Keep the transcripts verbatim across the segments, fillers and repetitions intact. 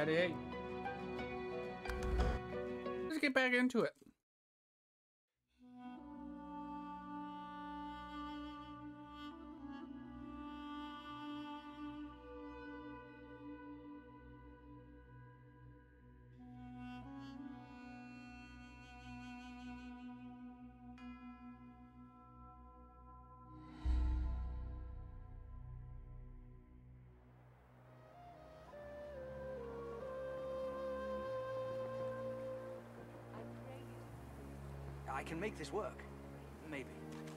Daddy, hey. Let's get back into it. I can make this work. Maybe.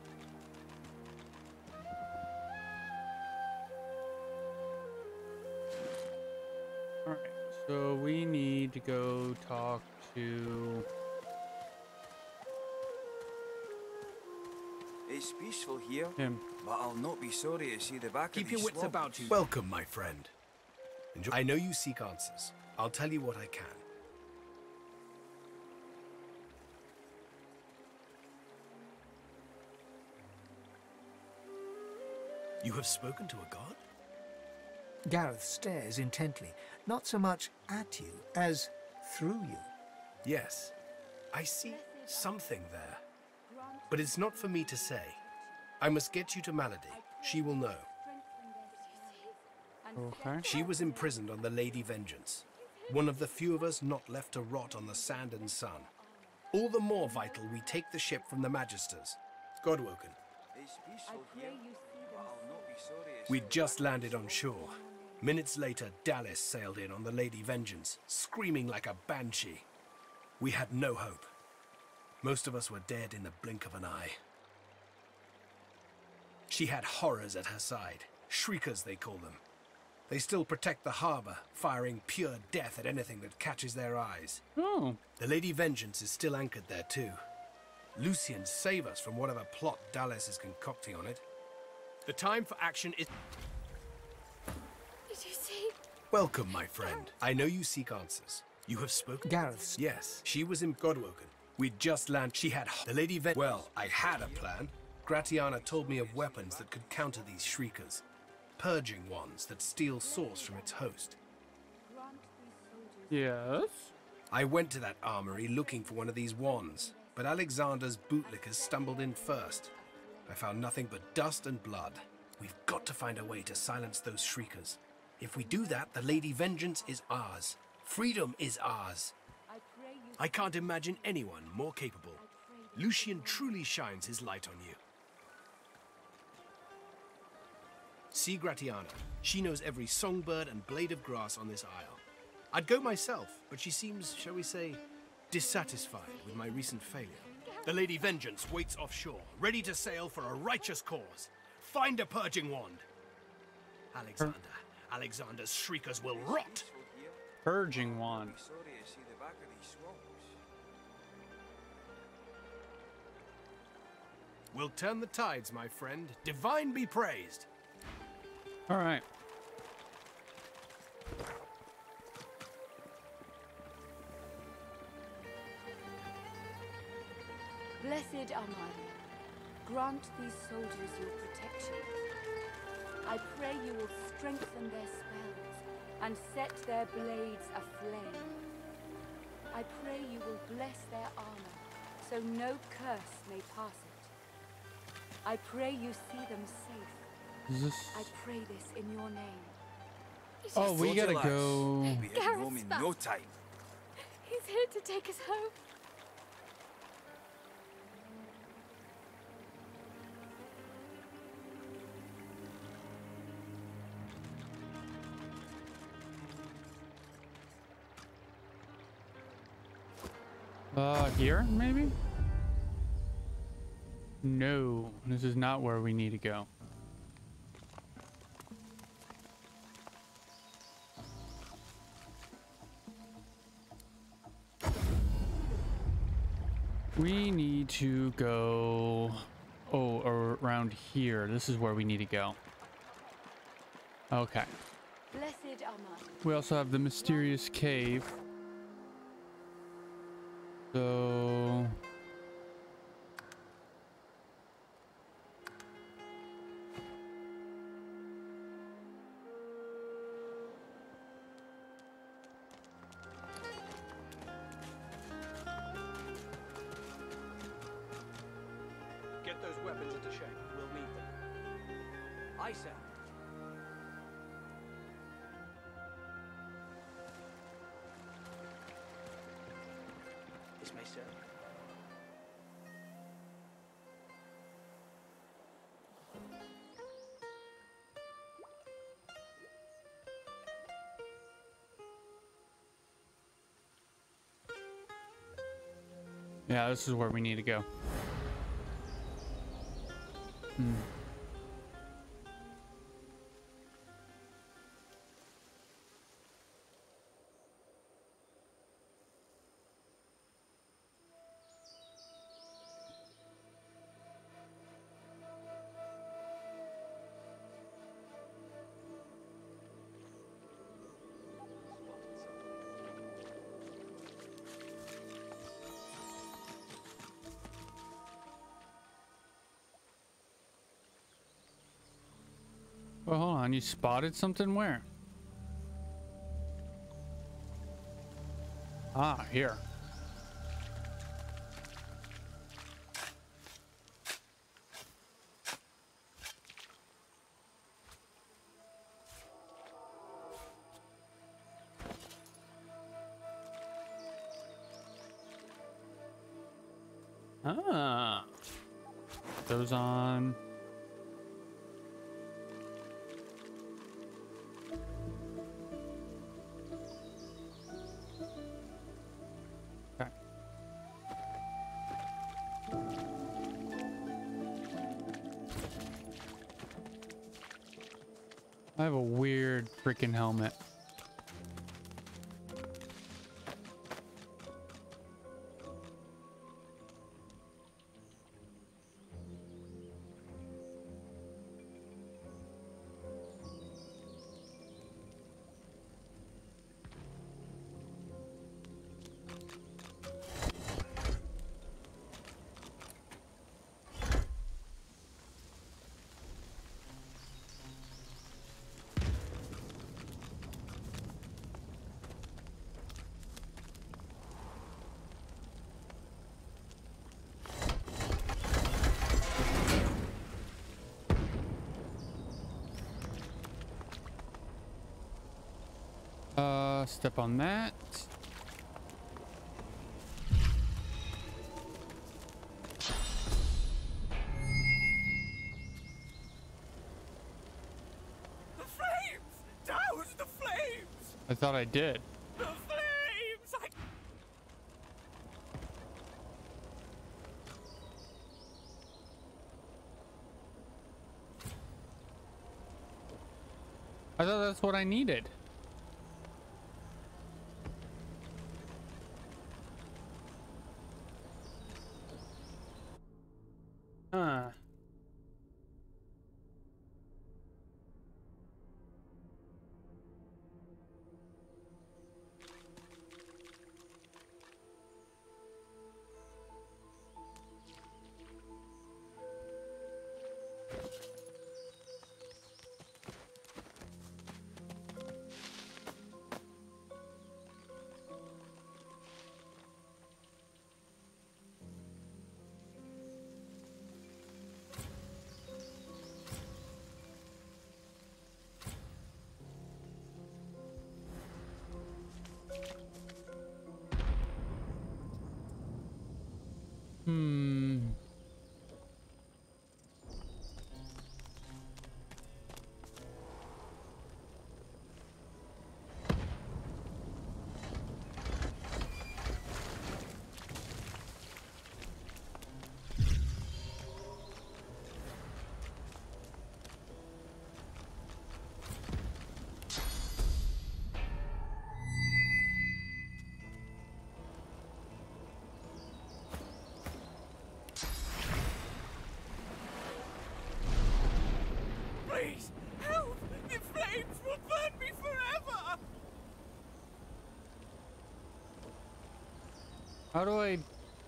Alright, so we need to go talk to... It's peaceful here, him. but I'll not be sorry to see the back Keep of your these wits swamps. about you. Welcome, my friend. Enjoy. I know you seek answers. I'll tell you what I can. You have spoken to a god? Gareth stares intently, not so much at you as through you. Yes, I see something there. But it's not for me to say. I must get you to Malady. She will know. Okay. She was imprisoned on the Lady Vengeance, one of the few of us not left to rot on the sand and sun. All the more vital we take the ship from the Magisters. Godwoken. It's peaceful here, but I'll not be sorry to see We'd the just back of landed these on shore. Minutes later, Dallas sailed in on the Lady Vengeance, screaming like a banshee. We had no hope. Most of us were dead in the blink of an eye. She had horrors at her side, shriekers they call them. They still protect the harbor, firing pure death at anything that catches their eyes. Oh. The Lady Vengeance is still anchored there too. Lucian, save us from whatever plot Dallas is concocting on it. The time for action is... Did you see? Welcome, my friend. I know you seek answers. You have spoken... Gareth's... Yes, she was in Godwoken. We'd just landed. She had... The Lady Ven... Well, I had a plan. Gratiana told me of weapons that could counter these shriekers. Purging ones that steal source from its host. Yes. I went to that armory looking for one of these wands, but Alexander's bootlickers stumbled in first. I found nothing but dust and blood. We've got to find a way to silence those shriekers. If we do that, the Lady Vengeance is ours. Freedom is ours. I can't imagine anyone more capable. Lucian truly shines his light on you. See Gratiana. She knows every songbird and blade of grass on this isle. I'd go myself, but she seems, shall we say, dissatisfied with my recent failure. The Lady Vengeance waits offshore, ready to sail for a righteous cause. Find a purging wand. Alexander. Alexander's shriekers will rot. Purging wand. Sorry to see the back of these swamps. We'll turn the tides, my friend. Divine be praised. All right. Blessed Armada, grant these soldiers your protection. I pray you will strengthen their spells and set their blades aflame. I pray you will bless their armor so no curse may pass it. I pray you see them safe. Is this... I pray this in your name. Oh, we Soldier gotta lads, go... We'll be heading home in Gareth's no back. time. He's here to take us home. Uh, here, maybe? No, this is not where we need to go. We need to go... Oh, around here. This is where we need to go. Okay. Blessed Armada. We also have the mysterious cave. So... to Shay. We'll need them. Aye, sir. This may serve. Yeah, this is where we need to go. Hmm. Well, hold on. You spotted something where? Ah, here. Ah. Those on. Okay. I have a weird freaking helmet. Uh, step on that. The flames! Douse the flames! I thought I did. The flames! I... I thought that's what I needed. Huh. Hmm. Please, help! The flames will burn me forever! How do I?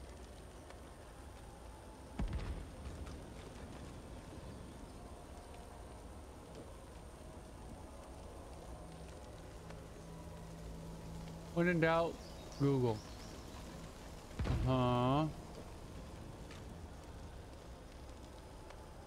When in doubt, Google. Huh?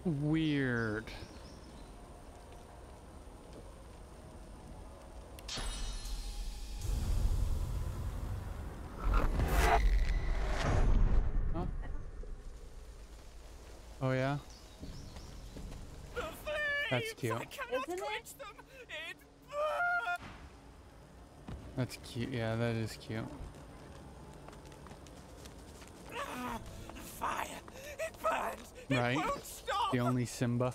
Weird. Huh? Oh yeah? That's cute. Isn't it? That's cute. Yeah, that is cute. Fire! It burns! Right? It won't stop! The only Simba.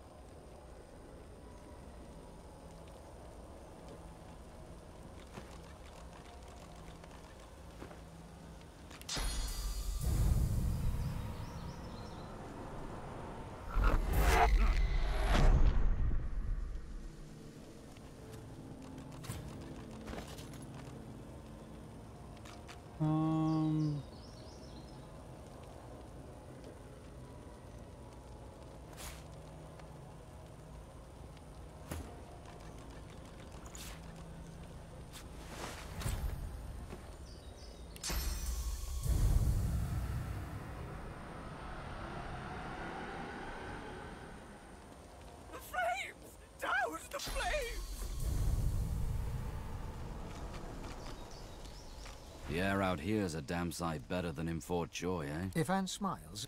Um... The flames! Douse the flames! The air out here's a damn sight better than in Fort Joy, eh? If Anne smiles,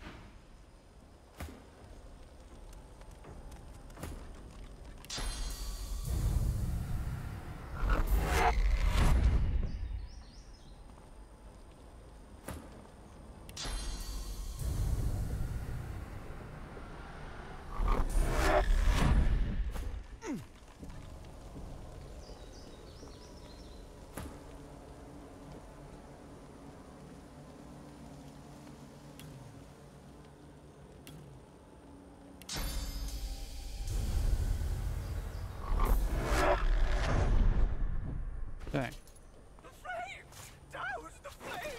Dang. The flames! Douse the flames!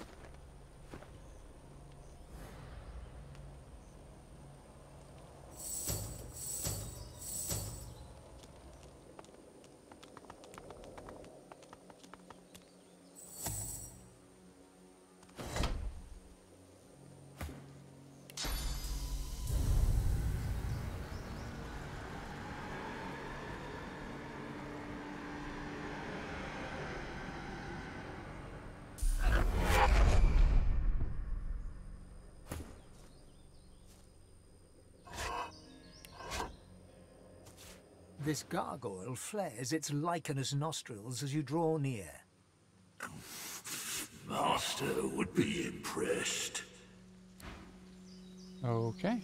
this gargoyle flares its lichenous nostrils as you draw near. Master would be impressed. Okay.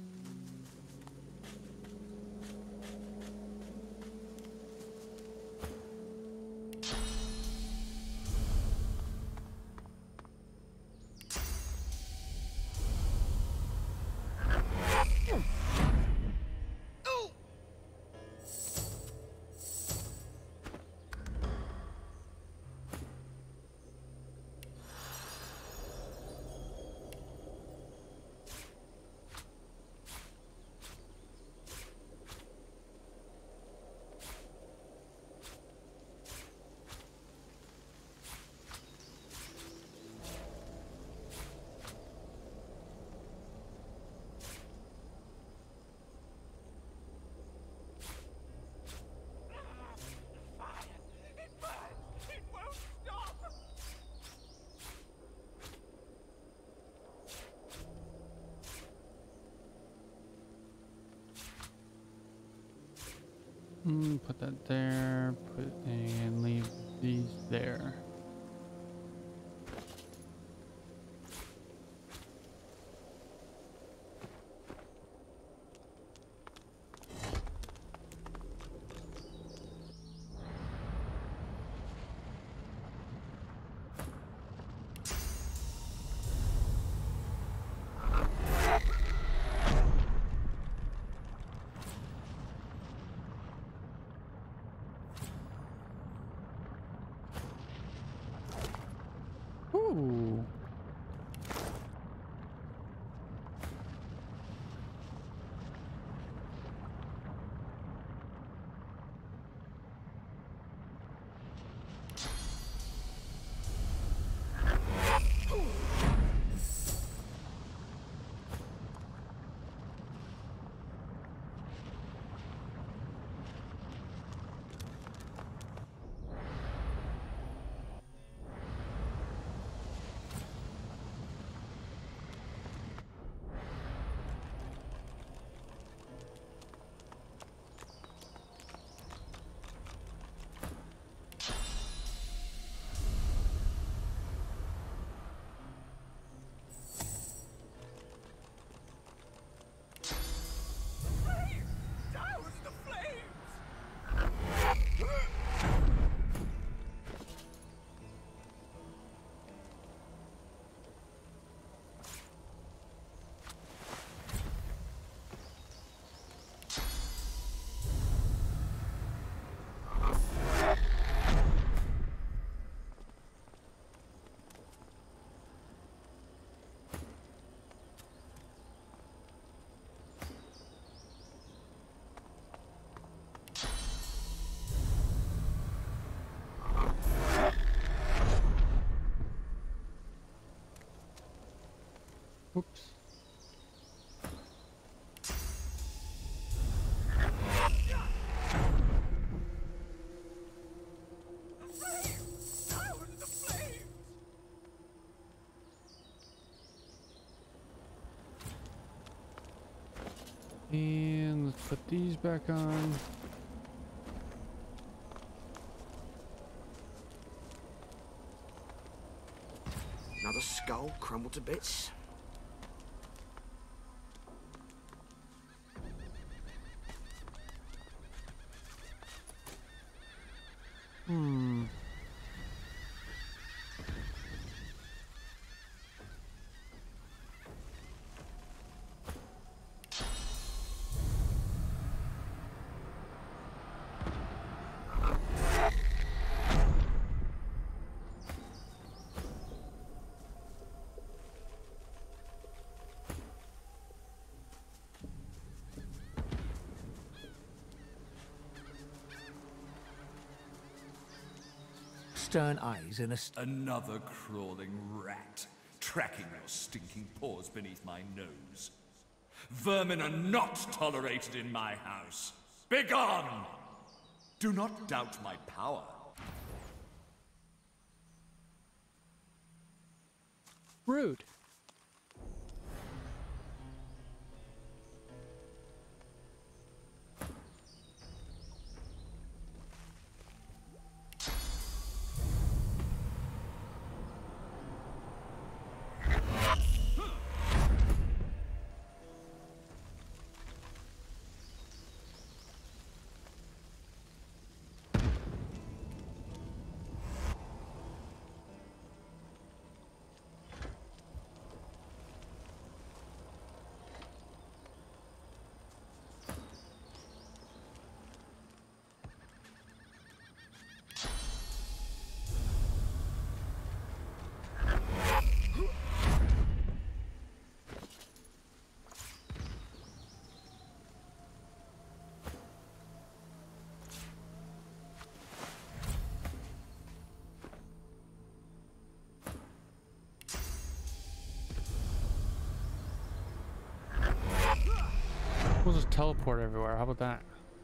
Mm, put that there, put and leave these there. Oops. And let's put these back on. Another skull crumbled to bits. Hmm. Stern eyes and a st Another crawling rat, tracking your stinking paws beneath my nose. Vermin are not tolerated in my house. Begone! Do not doubt my power. Rude. We'll just teleport everywhere. How about that?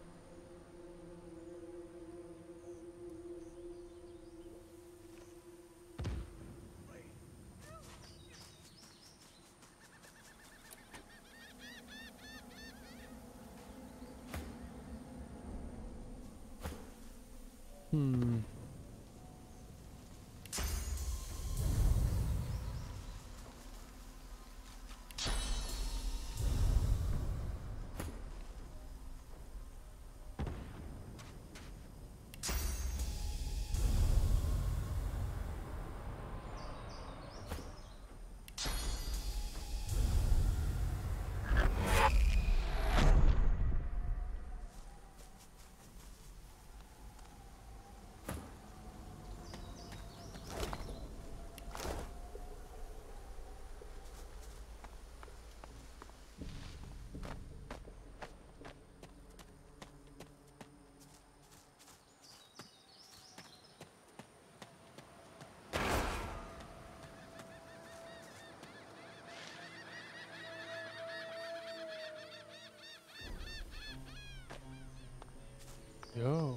Hmm. Yo.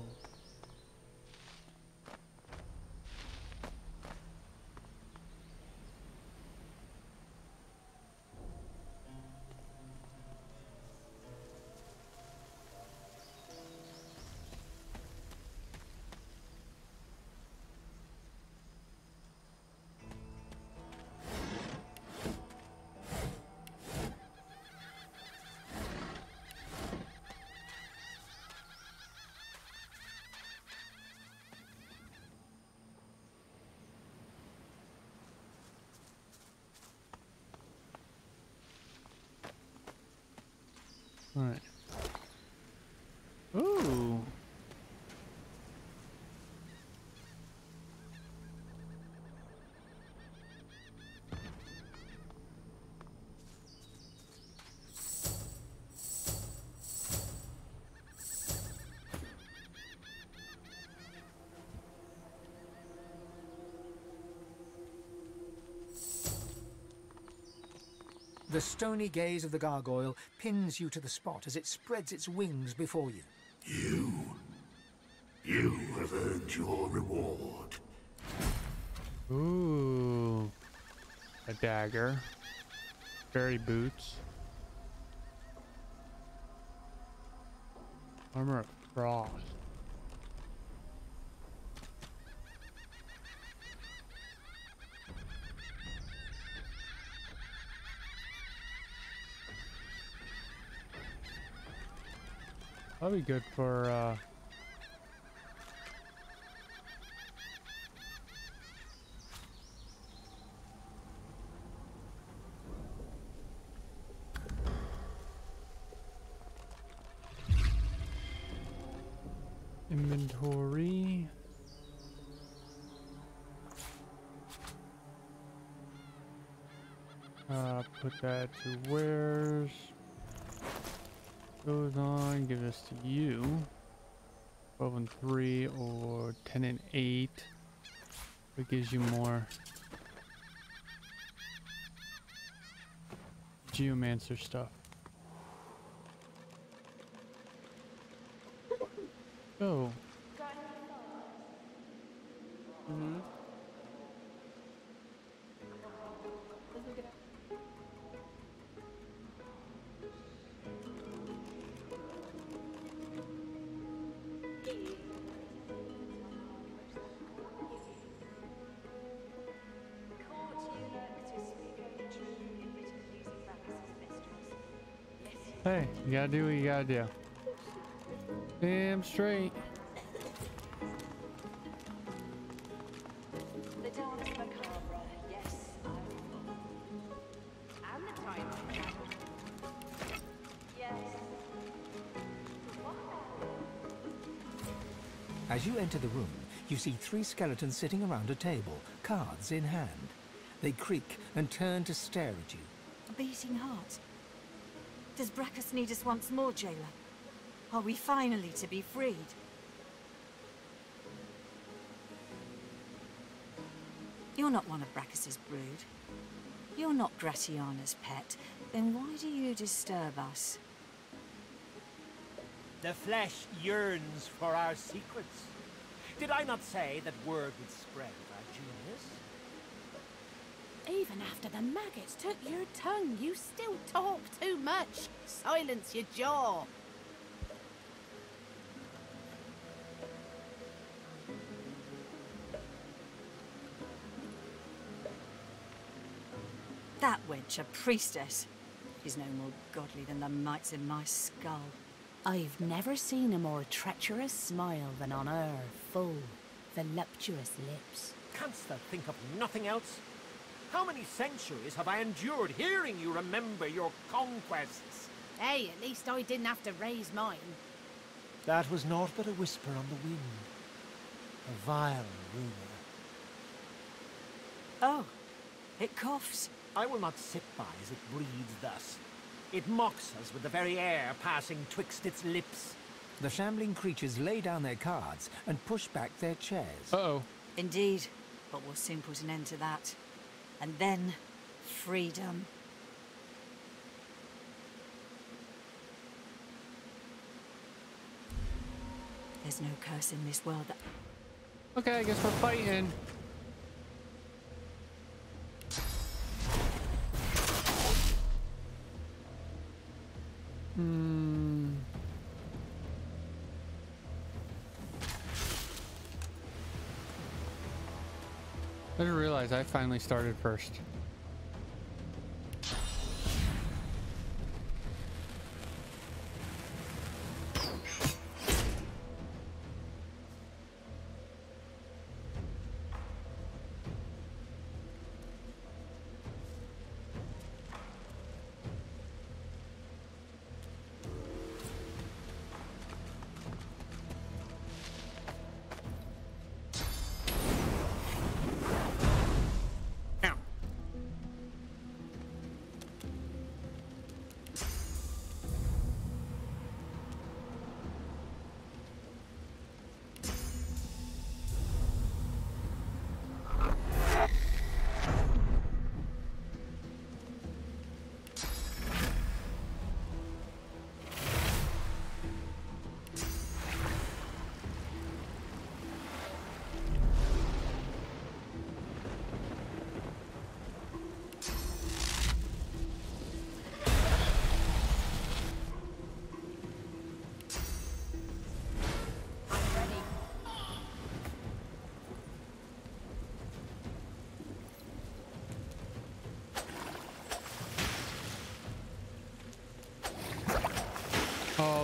All right. Ooh. The stony gaze of the gargoyle pins you to the spot as it spreads its wings before you. You... You have earned your reward. Ooh. A dagger. Fairy boots. Armor of frost. That'll be good for uh inventory. Uh, put that to wares. Goes on, give this to you. twelve and three or ten and eight. It gives you more geomancer stuff. Oh. Mm-hmm. Hey, you gotta do what you gotta do. Damn straight. The dance macabre, yes, I recall. And the time I traveled. Yes. As you enter the room, you see three skeletons sitting around a table, cards in hand. They creak and turn to stare at you. A beating heart. Does Brachus need us once more, jailer? Are we finally to be freed? You're not one of Brachus's brood. You're not Gratiana's pet. Then why do you disturb us? The flesh yearns for our secrets. Did I not say that word would spread of our genius? Even after the maggots took your tongue, you still talk too much. Silence your jaw. That wench, a priestess, is no more godly than the mites in my skull. I've never seen a more treacherous smile than on her full, voluptuous lips. Canst thou think of nothing else? How many centuries have I endured hearing you remember your conquests? Hey, at least I didn't have to raise mine. That was naught but a whisper on the wind. A vile rumor. Oh, it coughs. I will not sit by as it breathes thus. It mocks us with the very air passing twixt its lips. The shambling creatures lay down their cards and push back their chairs. Uh-oh. Indeed, but we'll soon put an end to that. And then, freedom. There's no curse in this world that... Okay, I guess we're fighting. Hmm. I didn't realize I finally started first.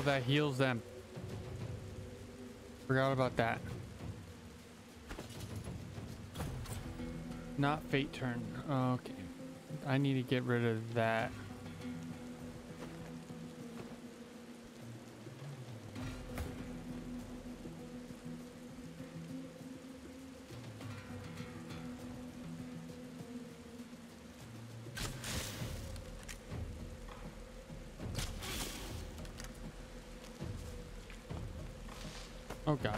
Oh, that heals them. Forgot about that. Not fate turn. Okay. I need to get rid of that. Oh god.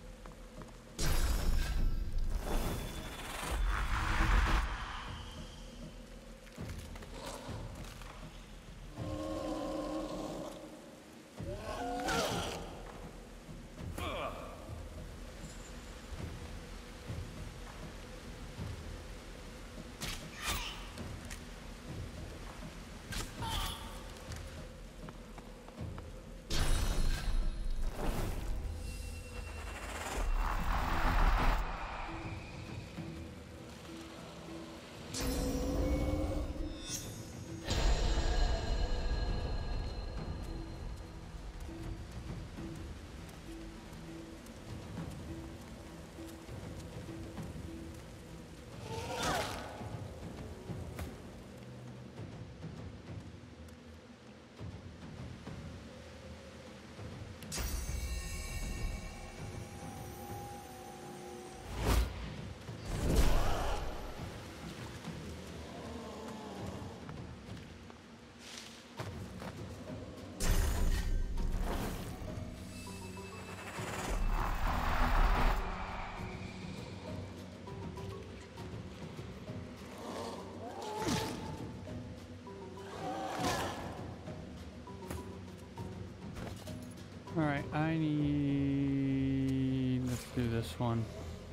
All right, I need, let's do this one.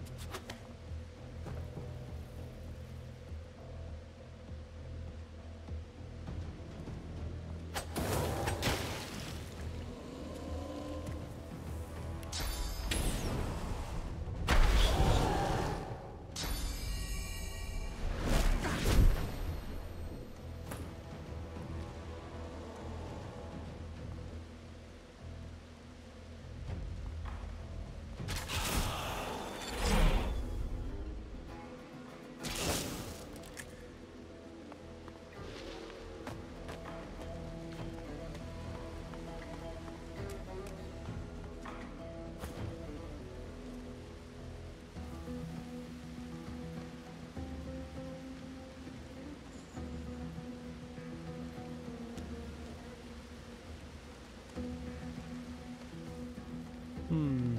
Hmm.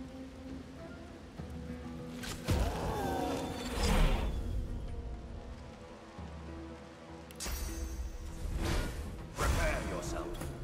Prepare yourself.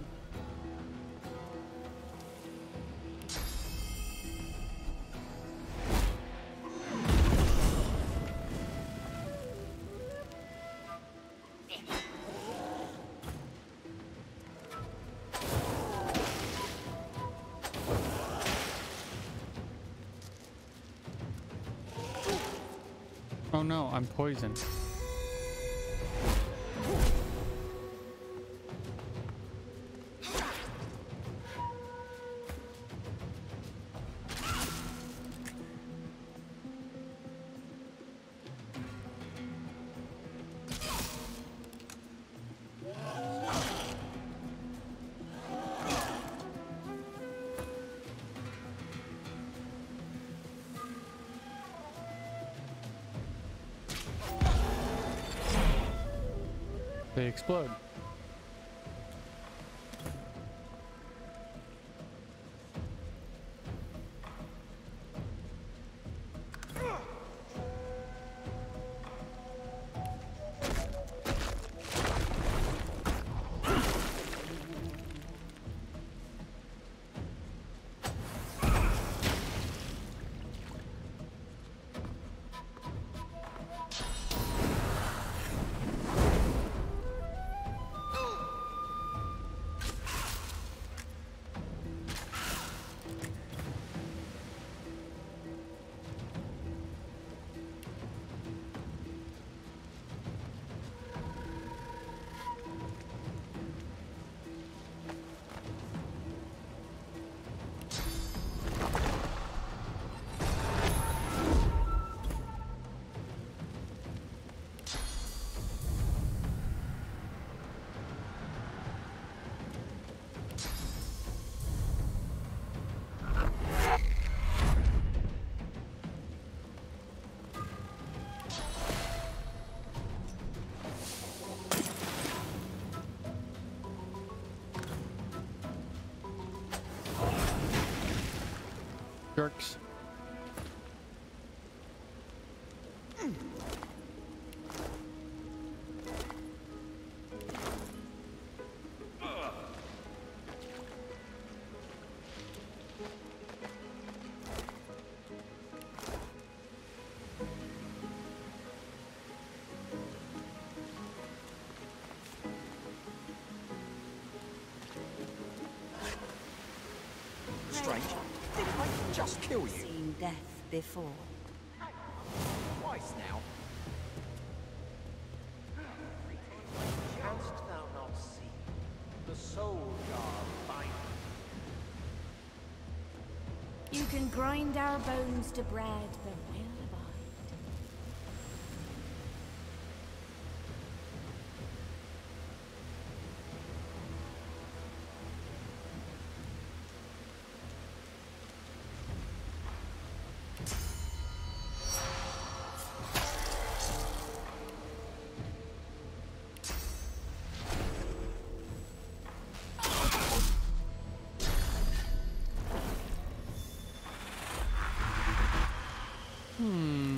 Oh no, I'm poisoned. They explode. jerks. Strange. Didn't I just kill you? Seen death before. Twice now. Canst thou not see the soul guard binding? You can grind our bones to bread, but will abide. Hmm.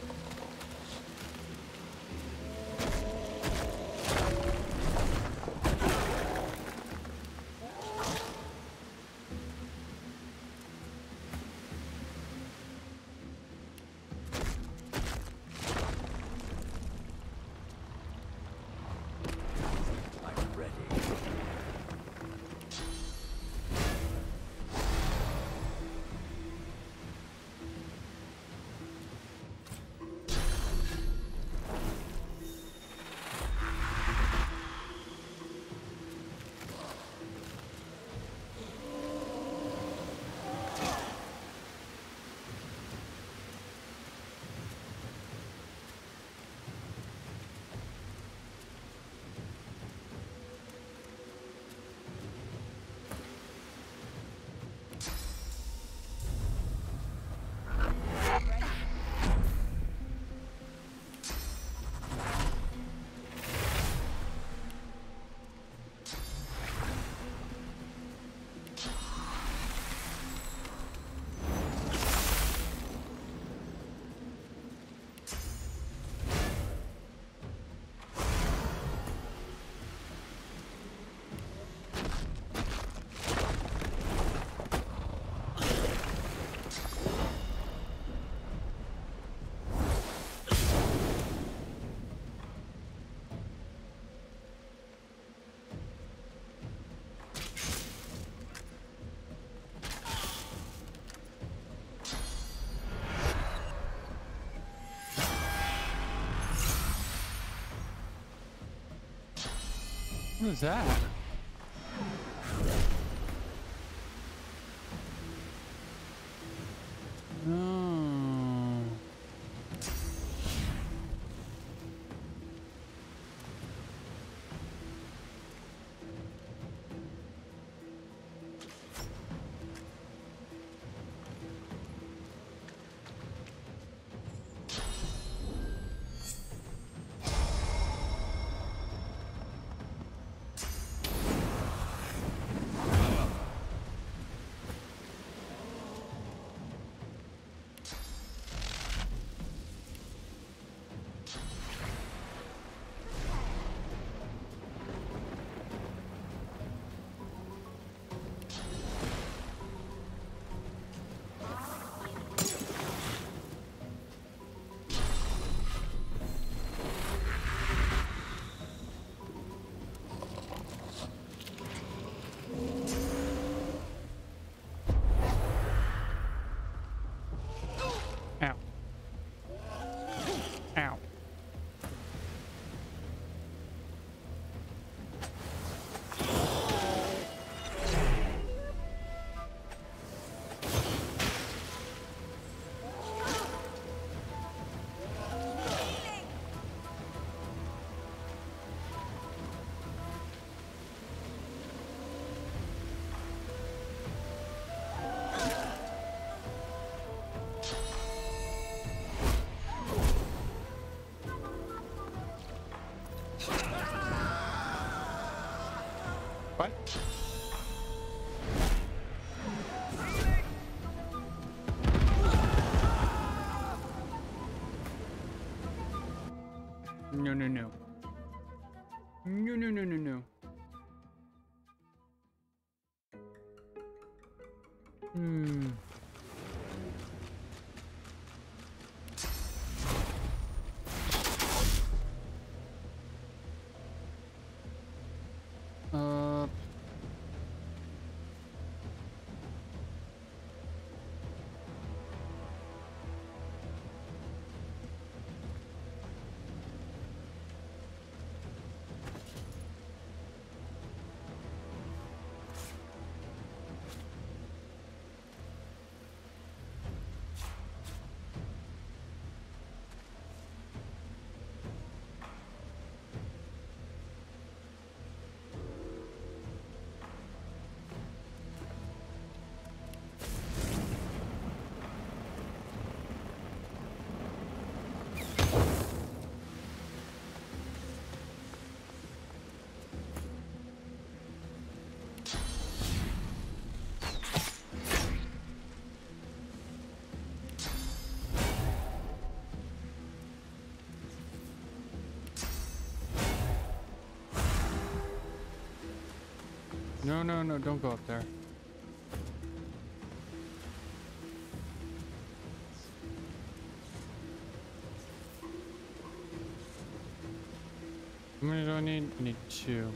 I'm ready. What is that? No. Ow. Ow. What? No, no, no. No, no, no, no, no. Hmm. Uh. No, no, no, don't go up there. How many do I need? I need two.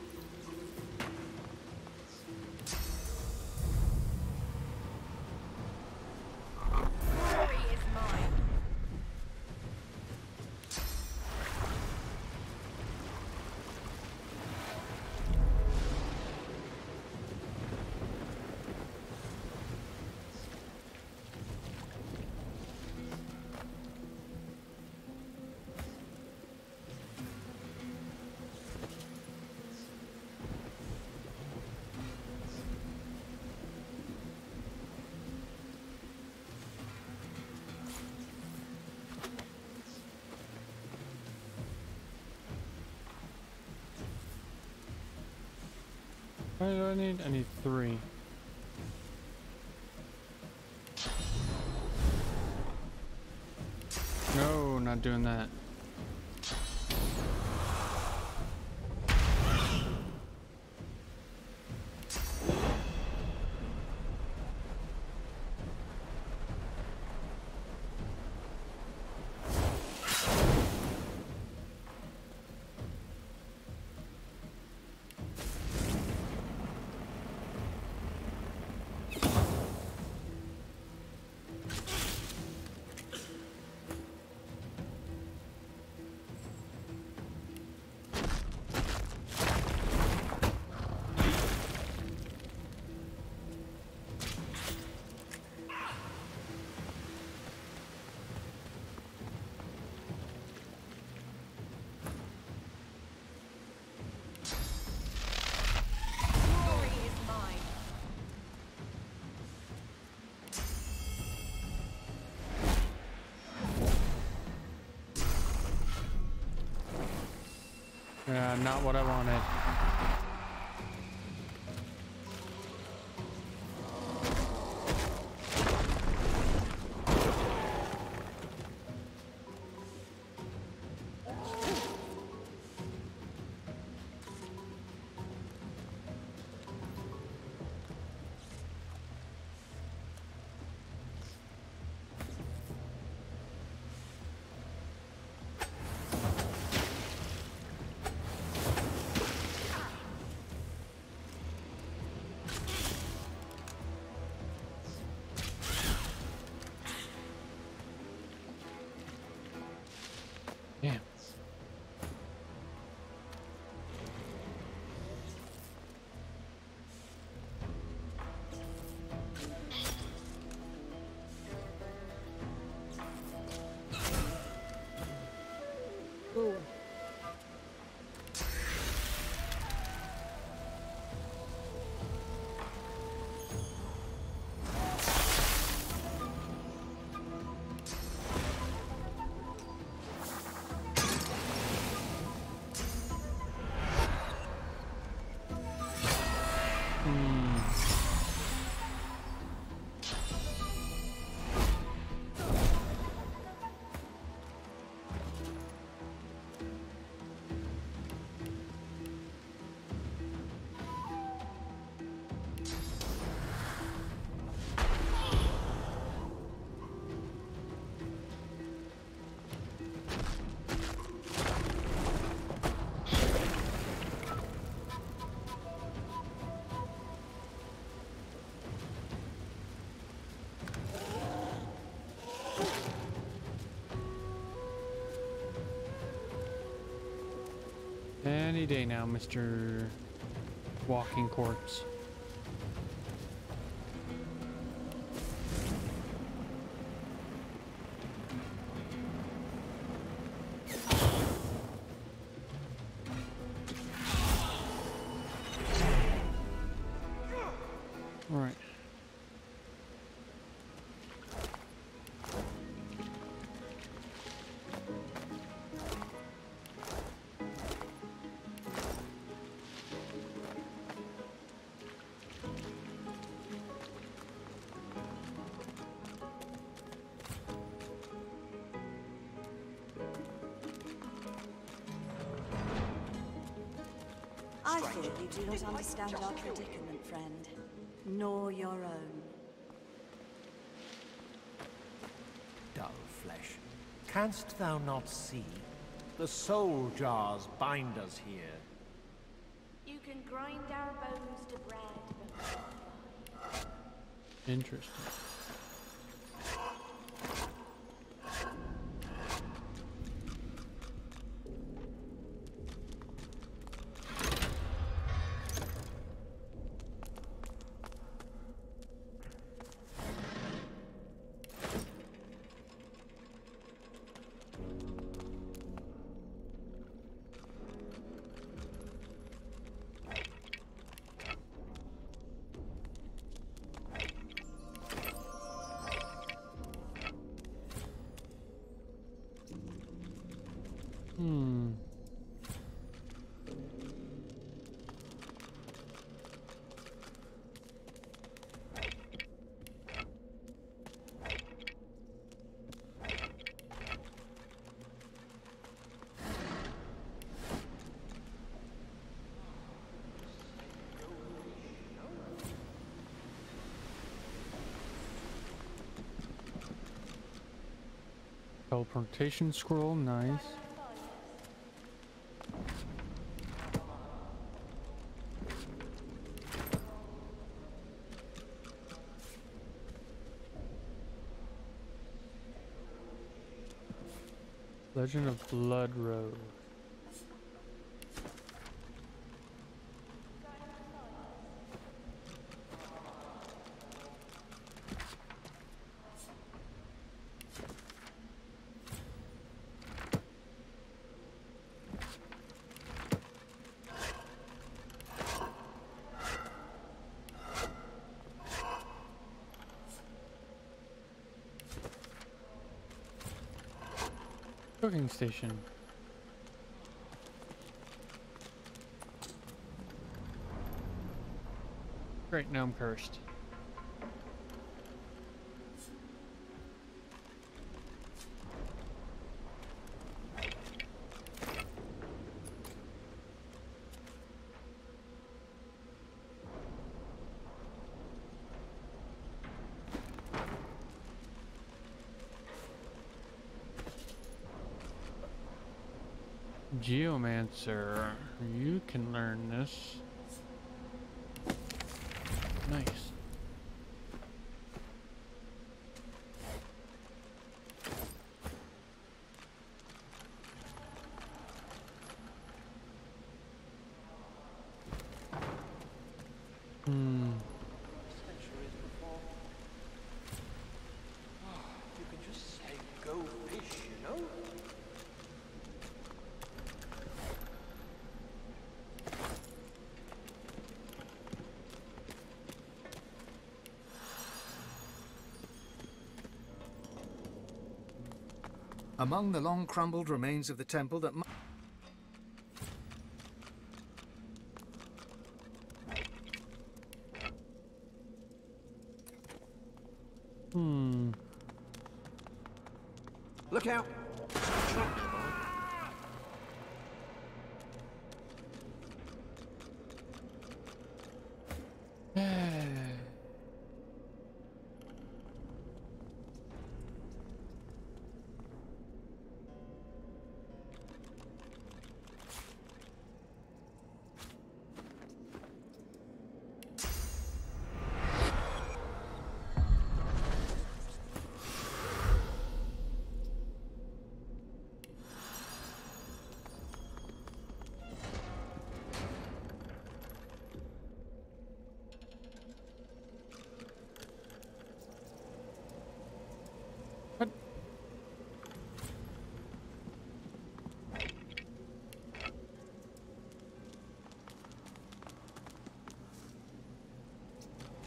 What do I need? I need three. No, not doing that. Yeah, not what I wanted. Yeah. Ooh. Any day now, Mister Walking Corpse. All right. I thought you do not understand our predicament, friend, nor your own. Dull flesh. Canst thou not see? The soul jars bind us here. You can grind our bones to bread. Interesting. Hmm. Teleportation scroll, nice. Legend of Blood Road. Cooking station. Great, now I'm cursed. Geomancer, you can learn this. Nice. Hmm. Centuries before. You can just say go fish, you know? Among the long crumbled remains of the temple that mu- Hmm. Look out!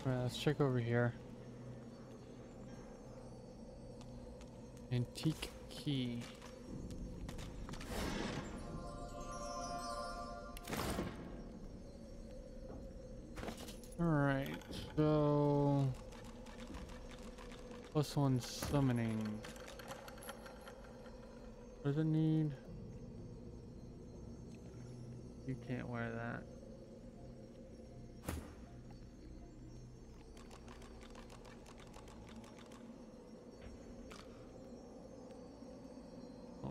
Alright, let's check over here. Antique key. Alright, so plus one summoning. What does it need? You can't wear that. Oh.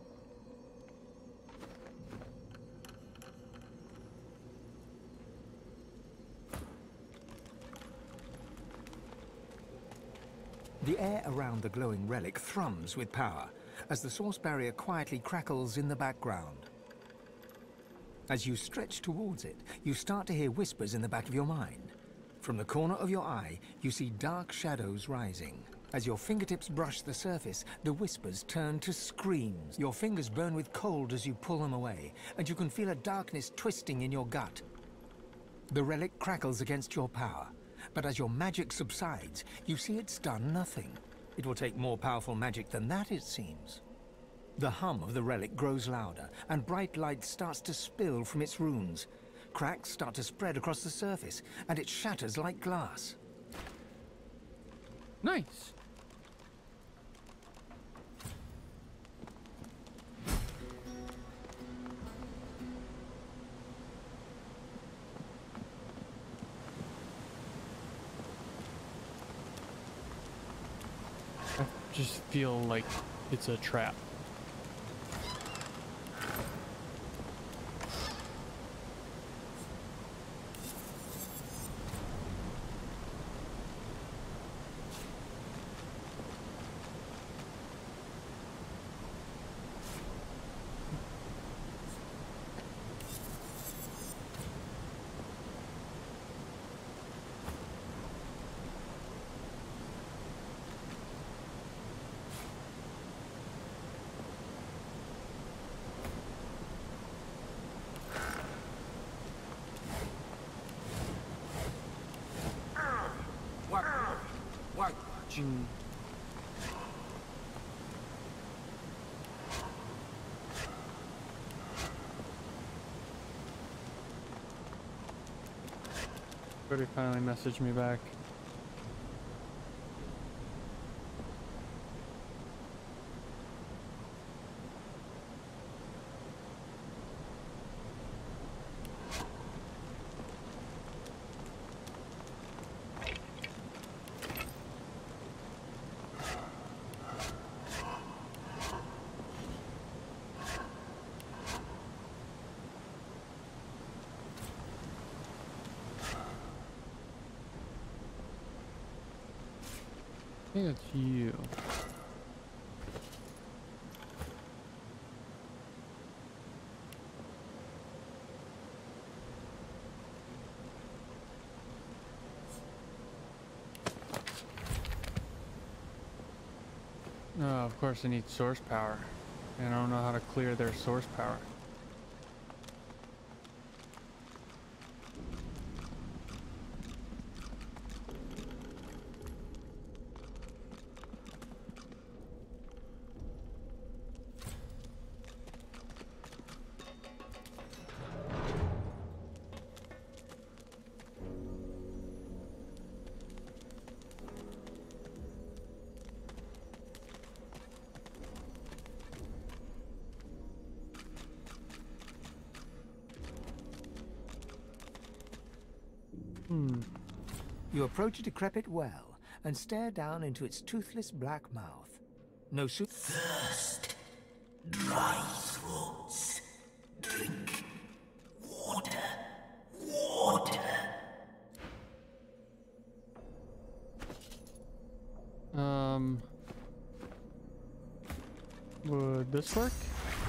The air around the glowing relic thrums with power as the source barrier quietly crackles in the background. As you stretch towards it, you start to hear whispers in the back of your mind. From the corner of your eye, you see dark shadows rising. As your fingertips brush the surface, the whispers turn to screams. Your fingers burn with cold as you pull them away, and you can feel a darkness twisting in your gut. The relic crackles against your power, but as your magic subsides, you see it's done nothing. It will take more powerful magic than that, it seems. The hum of the relic grows louder, and bright light starts to spill from its runes. Cracks start to spread across the surface, and it shatters like glass. Nice! I just feel like it's a trap. Mm. But he finally messaged me back. I think that's you. No, of course I need source power, and I don't know how to clear their source power. Hmm. You approach a decrepit well and stare down into its toothless black mouth. No soup. Thirst. Dry throats. Drink. Water. Water. Um. Would this work?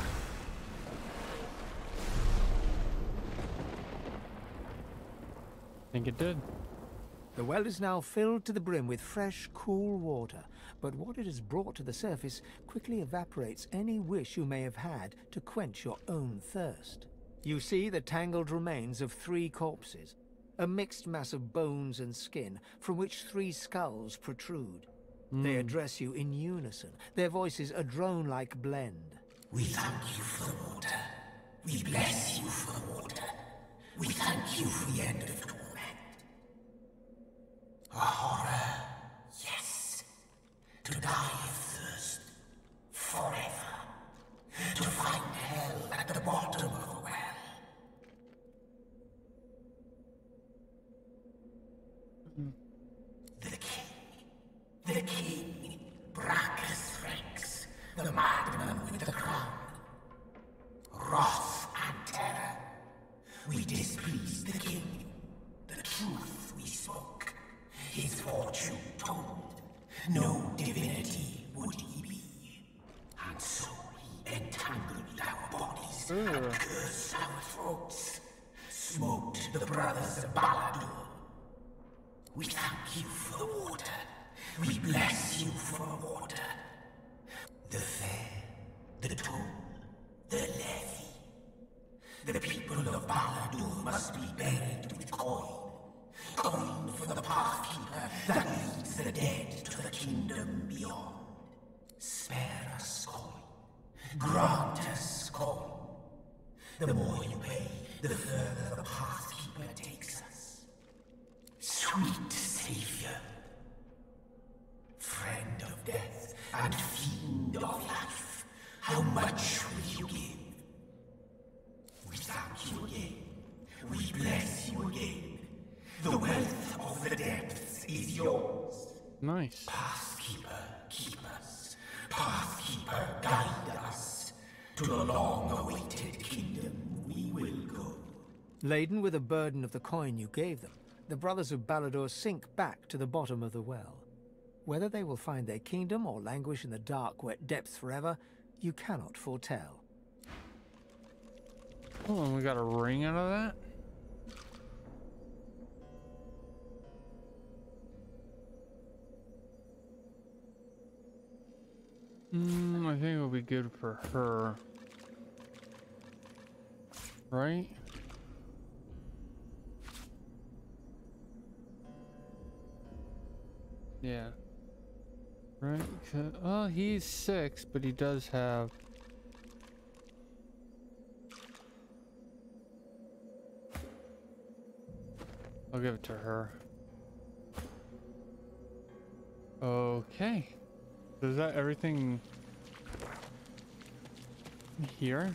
I think it did. The well is now filled to the brim with fresh, cool water, but what it has brought to the surface quickly evaporates any wish you may have had to quench your own thirst. You see the tangled remains of three corpses. a mixed mass of bones and skin from which three skulls protrude. They address you in unison, their voices a drone-like blend. We thank you for the water. We bless you for the water. We thank you for the end of torment. A horror, yes. To die of thirst, forever. To find hell at the bottom of the well. The king, the king, Brachus Rex, the madman with the crown. Wrath and terror. We displeased the king. The truth we spoke. His fortune told. No divinity would he be. And so he entangled our bodies and cursed our throats. Smoked the brothers of Baldur. We thank you for the water. We bless you for the water. The fair, the toll, the levy. The people of Baldur must be buried with coin. Coin for the pathkeeper that leads the dead to the kingdom beyond. Spare us coin. Grant us coin. The more you pay, the further the pathkeeper takes us. Sweet Savior, friend of death and fiend of life, how much will you give? We thank you again. We bless you again. The wealth of the depths is yours. Nice. Pathkeeper, keep us. Pathkeeper, guide us. To the long-awaited kingdom we will go. Laden with the burden of the coin you gave them, the brothers of Baldur sink back to the bottom of the well. Whether they will find their kingdom or languish in the dark, wet depths forever, you cannot foretell. Oh, and we got a ring out of that? Hmm, I think it'll be good for her. Right? Yeah. Right? Oh, he's six, but he does have... I'll give it to her. Okay. So is that everything here?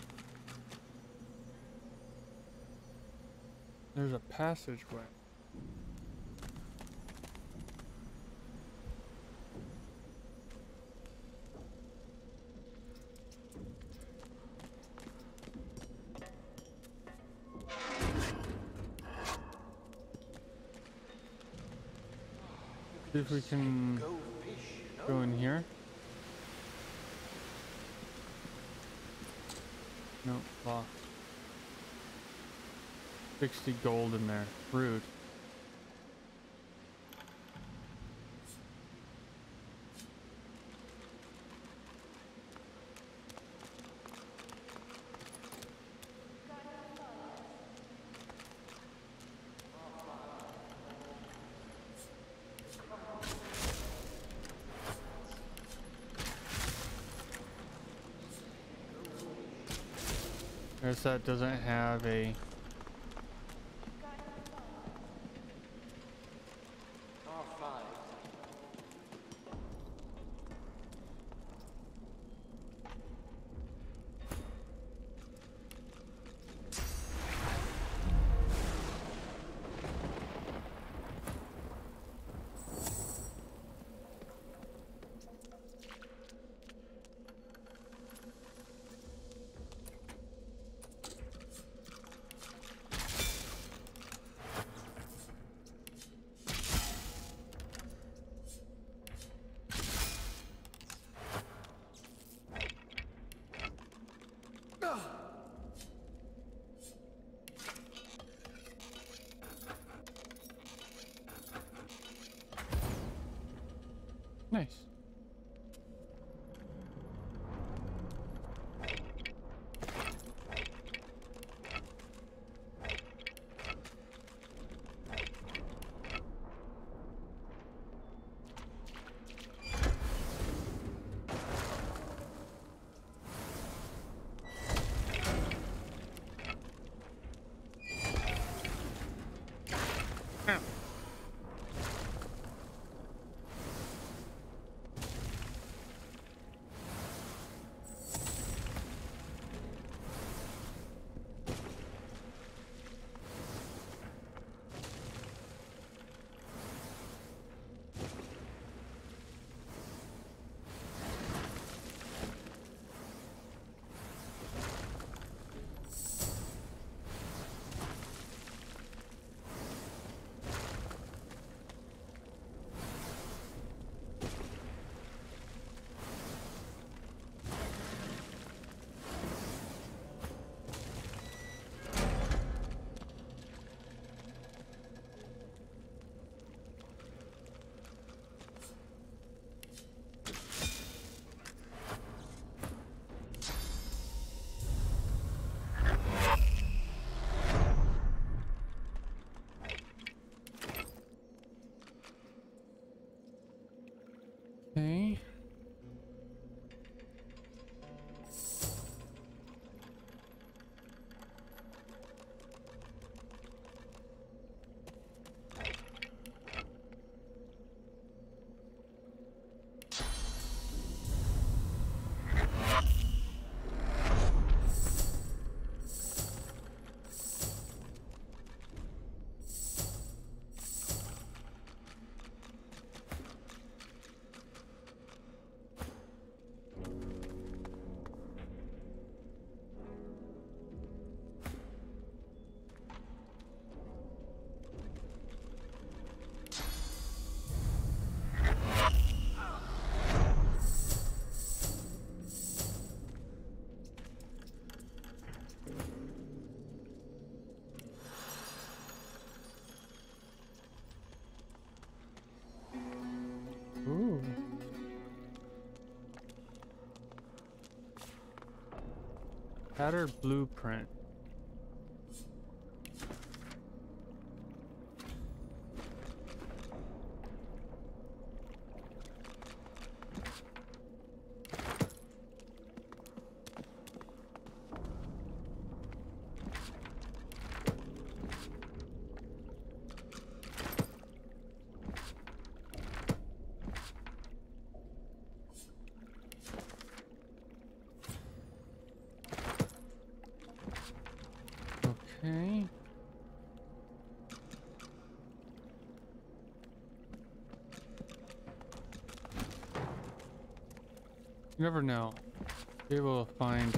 There's a passageway. See if we can go in here. No, locked. sixty gold in there. Rude. Guess that doesn't have a... Nice. Tattered blueprint. Okay. You never know. Be able to find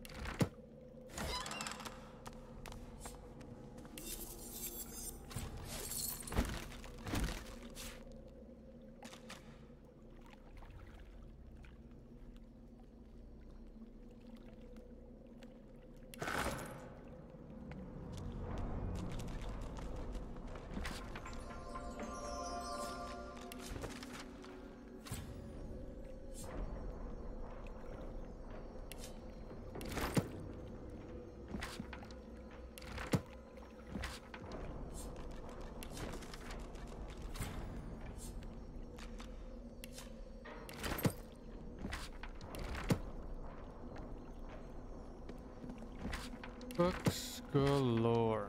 books galore.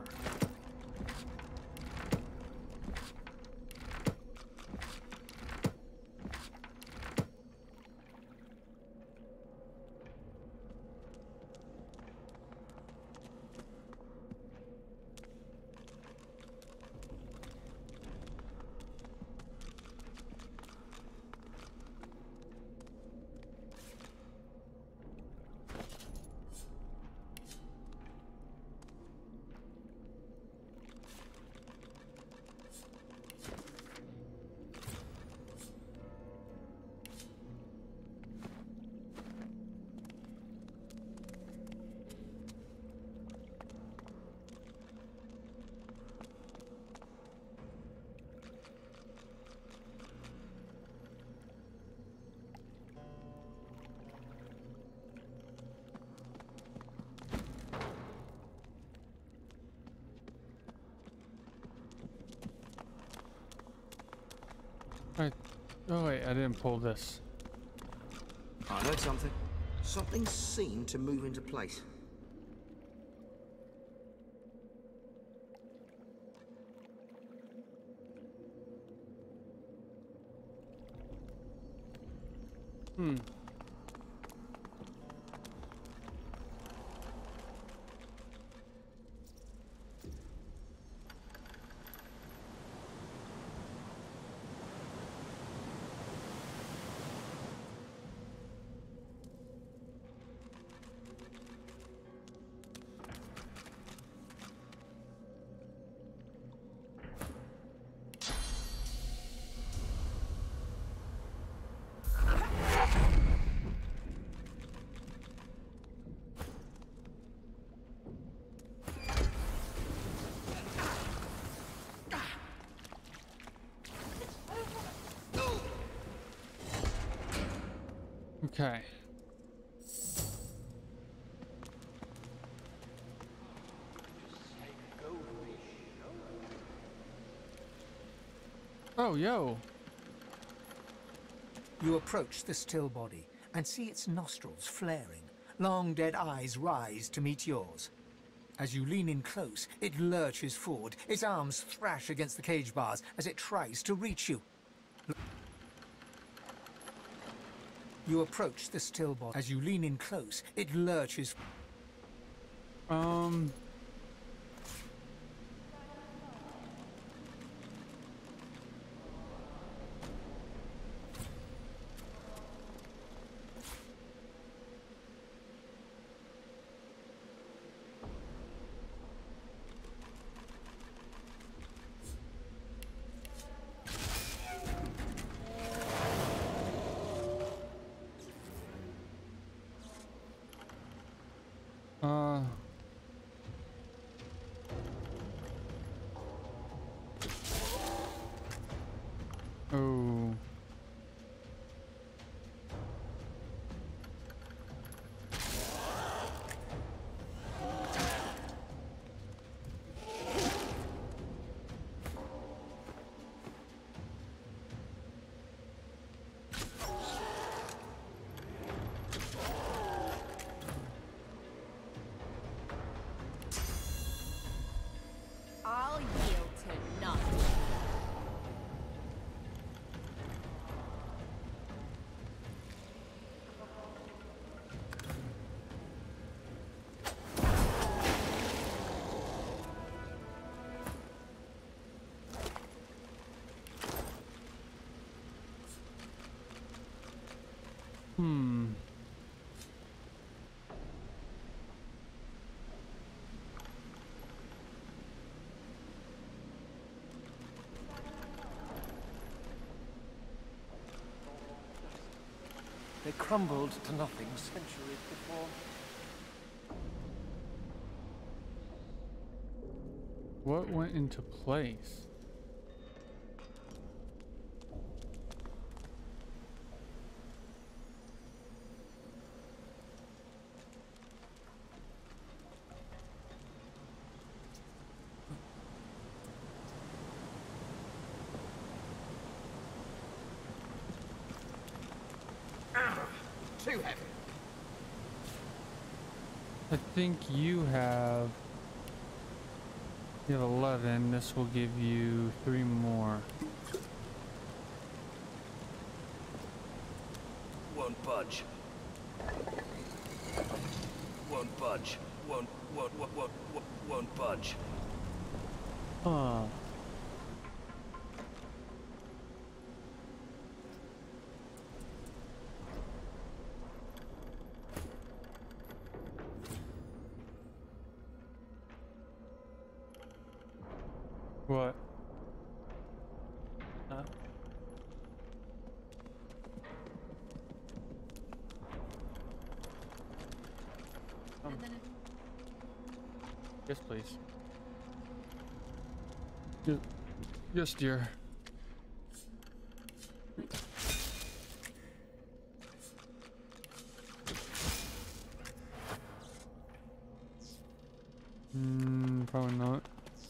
Right. Oh wait, I didn't pull this. I heard something. Something seemed to move into place. Hmm. Okay. Oh, yo. You approach the still body and see its nostrils flaring. Long dead eyes rise to meet yours. As you lean in close, it lurches forward. Its arms thrash against the cage bars as it tries to reach you. You approach the still body. As you lean in close, it lurches. Um. Uh. Oh. crumbled to nothing centuries before. What went into place? Too heavy. I think you have you have eleven. This will give you three more. Won't budge. Won't budge. Won't won't won't won't won't, won't budge. Huh. What? Huh? Um. Yes, please. Yes, yes, dear. Hmm, probably not.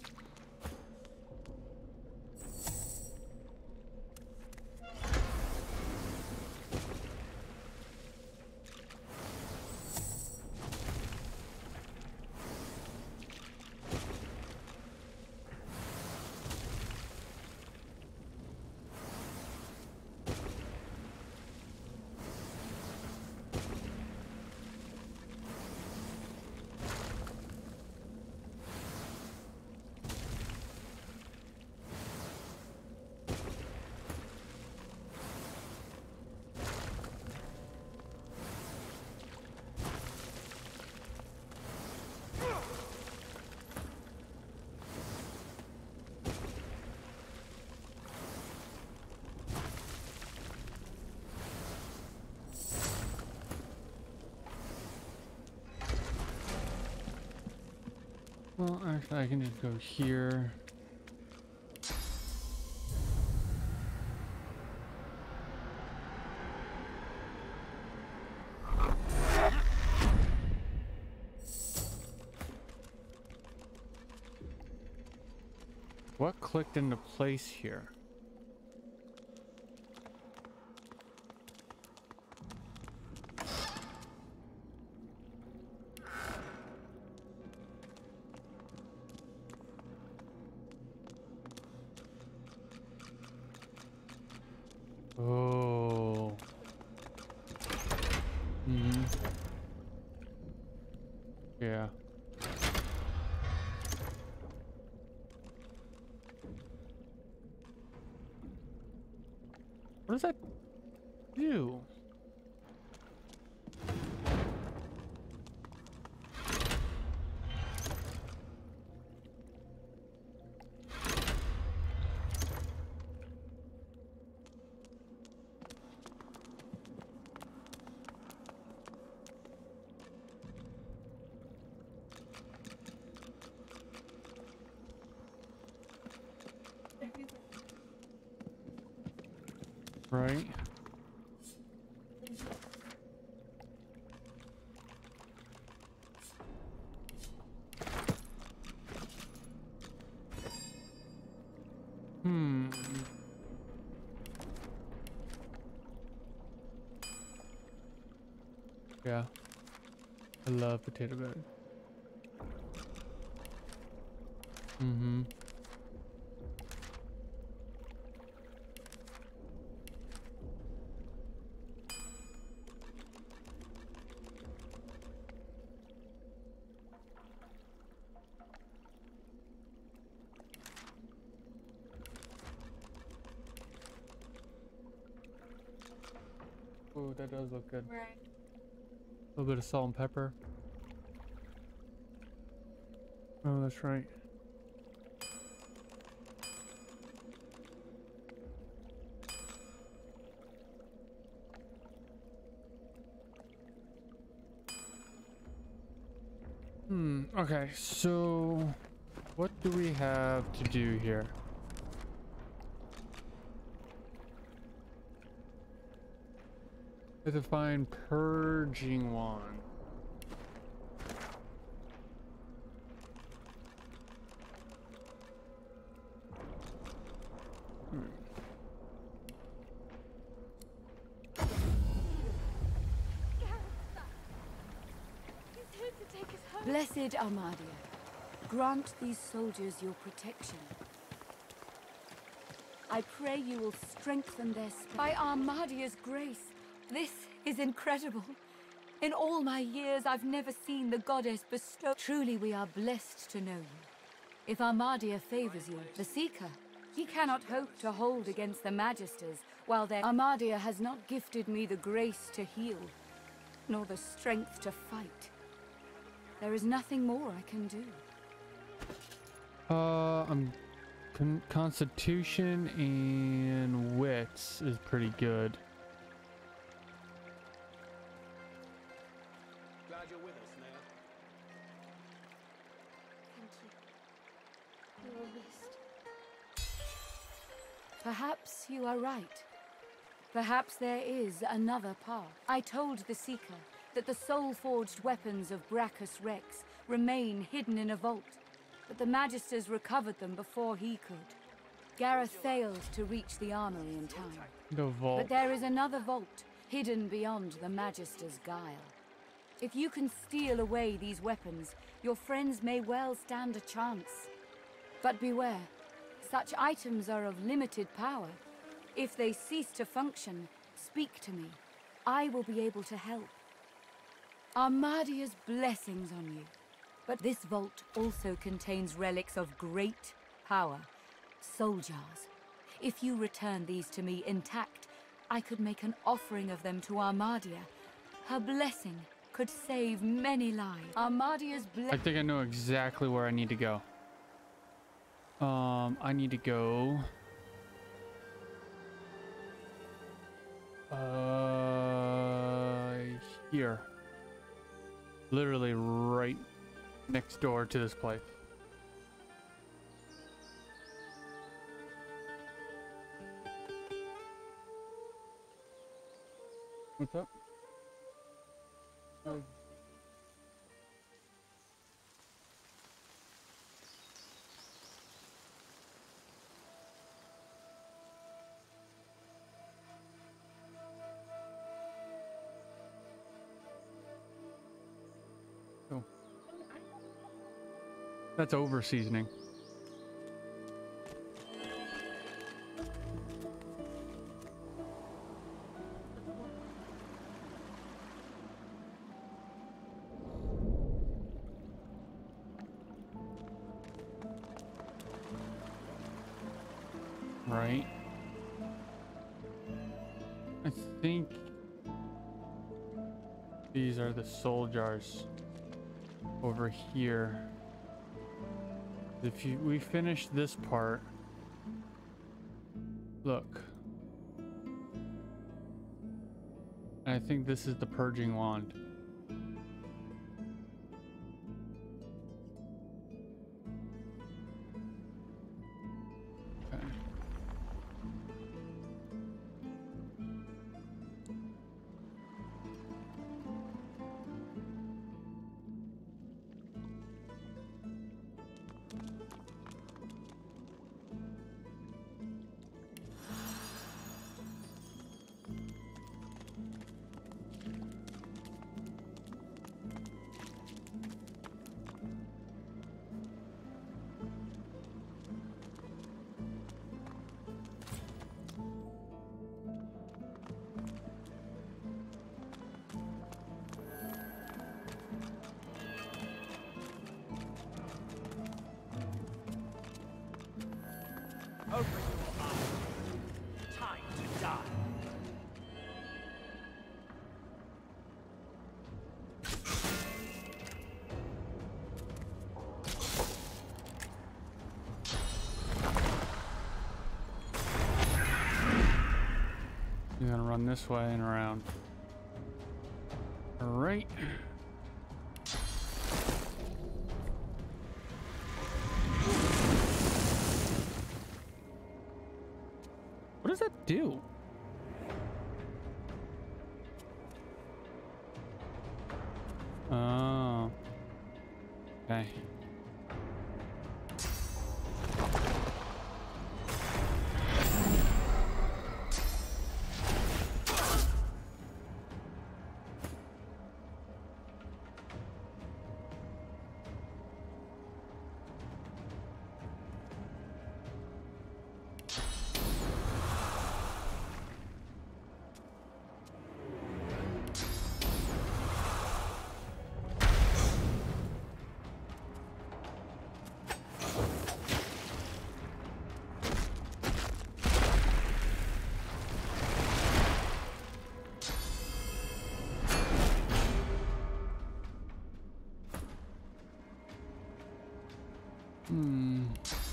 Well, actually, I can just go here. What clicked into place here? Oh. Mm-hmm. Yeah. What does that do? Right. Hmm. Yeah. I love potato bread. Mm-hmm. Oh, that does look good. Right. A little bit of salt and pepper. Oh, that's right. Hmm, okay, so what do we have to do here? We have to find purging wand. Hmm. Blessed Armadia, grant these soldiers your protection. I pray you will strengthen their spirit. By Armadia's grace, this is incredible. In all my years, I've never seen the goddess bestow. Truly, we are blessed to know you. If Armadia favors you, the Seeker, he cannot hope to hold against the Magisters, while their Armadia has not gifted me the grace to heal, nor the strength to fight. There is nothing more I can do. Uh, I'm con Constitution and Wits is pretty good. Glad you're with us now. Thank you. You were missed. Perhaps you are right. Perhaps there is another path. I told the Seeker that the soul-forged weapons of Brachus Rex remain hidden in a vault, but the Magisters recovered them before he could. Gareth failed to reach the armory in time. The vault. But there is another vault, hidden beyond the Magister's guile. If you can steal away these weapons, your friends may well stand a chance. But beware, such items are of limited power. If they cease to function, speak to me. I will be able to help. Armadia's blessings on you. But this vault also contains relics of great power, soul jars. If you return these to me intact, I could make an offering of them to Armadia. Her blessing could save many lives. Armadia's blessing. I think I know exactly where I need to go. Um, I need to go. Uh, here. Literally right next door to this place. What's up? Oh. Oh. That's over seasoning. Right. I think these are the soul jars over here. If you, we finish this part, look. I think this is the purging wand. Okay. Open your eyes. Time to die. You're gonna run this way and around. All right. does that do? Oh. Okay. Hmm.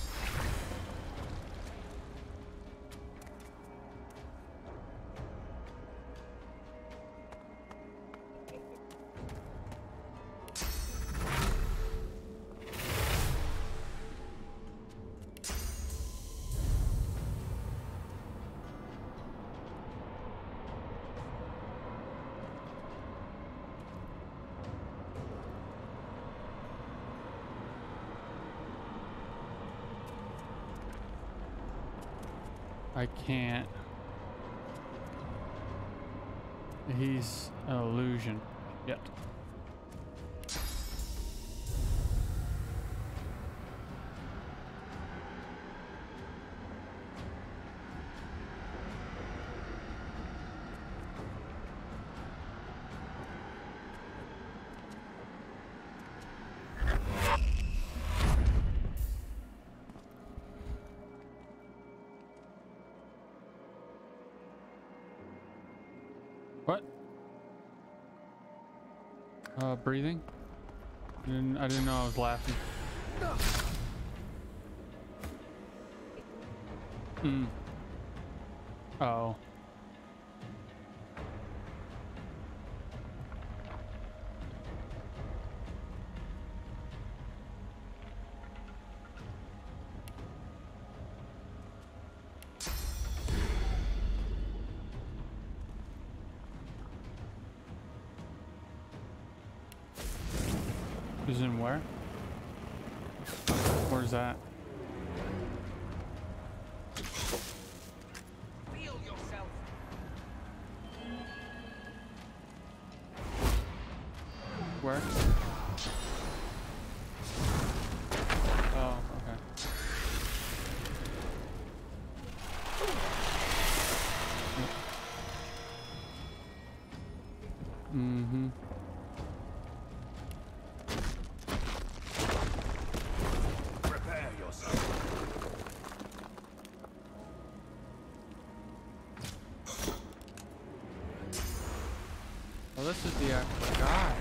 I can't. He's an illusion. Yet. What? Uh, breathing? I didn't, I didn't know I was laughing. Hmm. Oh. Is in where? Where's that? Feel yourself. Where? Oh, okay. Mm-hmm. Prepare yourself. Oh, this is the actual guy.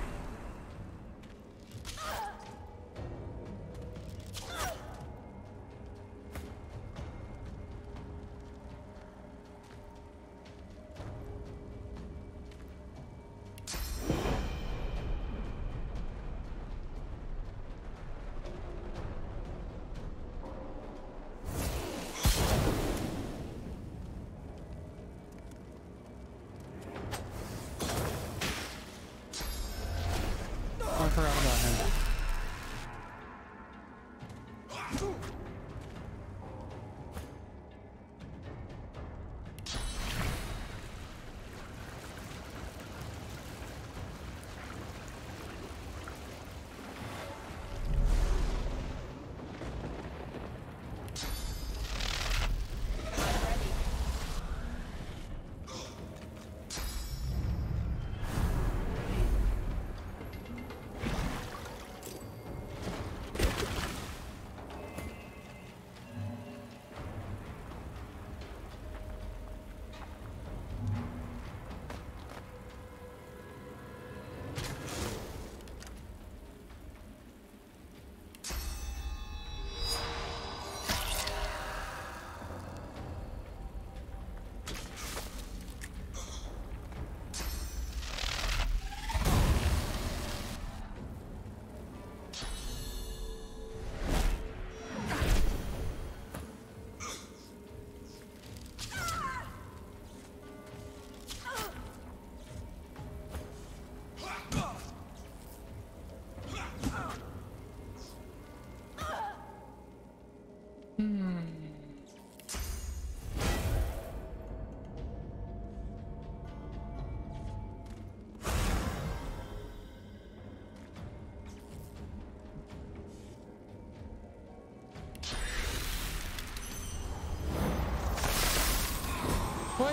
What?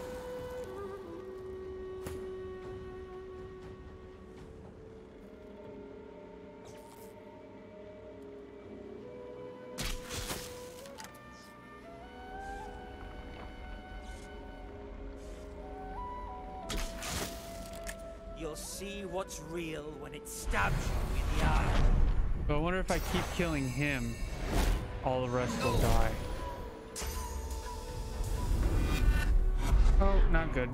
You'll see what's real when it stabs you in the eye. But I wonder if I keep killing him, all the rest will die. Oh, not good.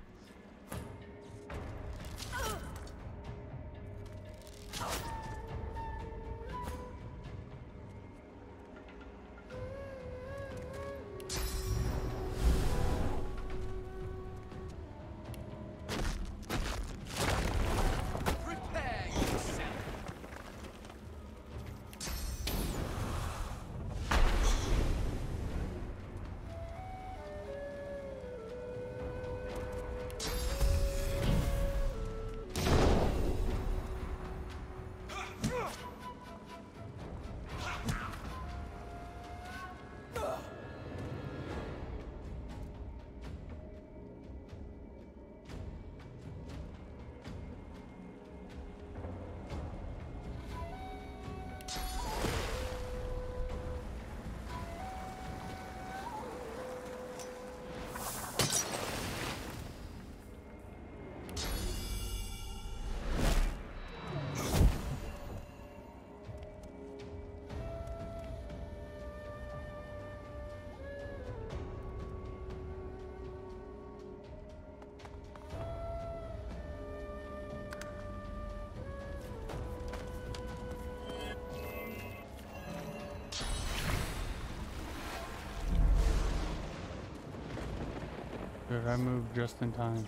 Good, I moved just in time.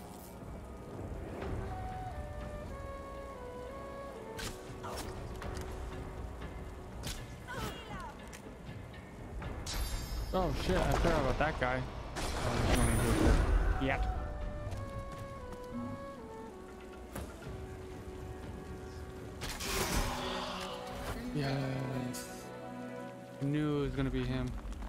Oh shit, I forgot about that guy. Oh, there's no need to do it yet. Yes. I knew it was gonna be him.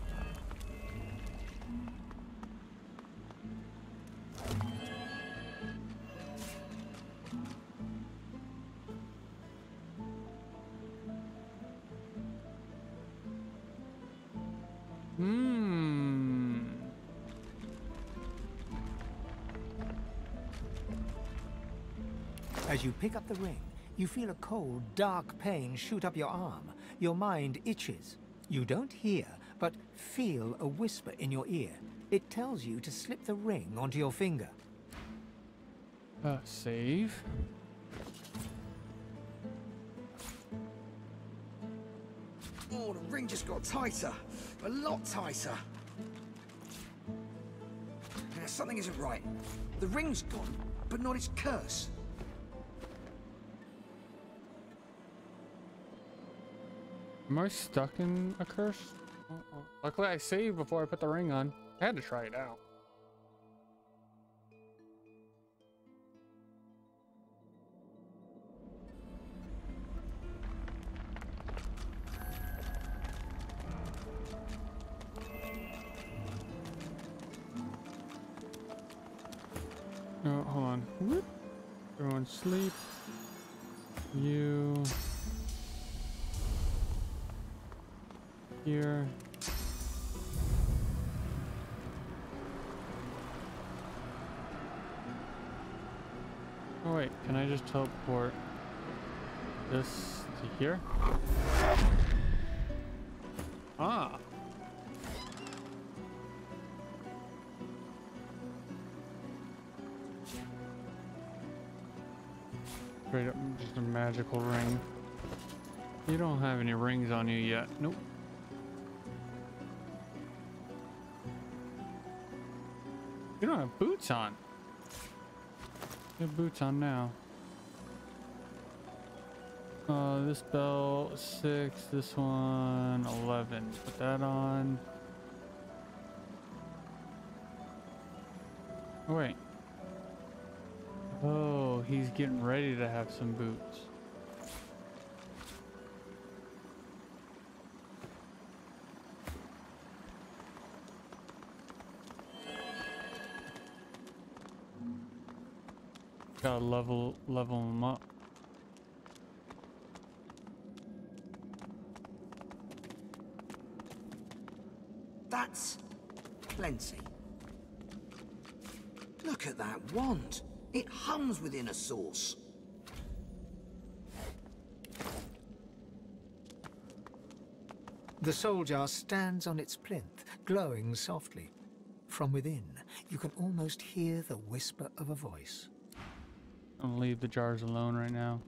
Hmm. As you pick up the ring, you feel a cold, dark pain shoot up your arm. Your mind itches. You don't hear, but feel a whisper in your ear. It tells you to slip the ring onto your finger. Uh, save. Oh, the ring just got tighter. A lot tighter. Now, something isn't right. The ring's gone, but not its curse. Am I stuck in a curse? Oh, oh. Luckily I saved before I put the ring on. I had to try it out. Oh, hold on. Whoop. Everyone sleep. You. Here. Oh wait, can I just teleport this to here? Ah. Straight up, just a magical ring. You don't have any rings on you yet. Nope. You don't have boots on. You have boots on now. Uh, this bell six, this one eleven. Put that on. Oh wait. Oh, he's getting ready to have some boots. Gotta level level them up. That's plenty. Look at that wand. It hums within a sauce. The soul jar stands on its plinth, glowing softly. From within, you can almost hear the whisper of a voice. I'm gonna leave the jars alone right now.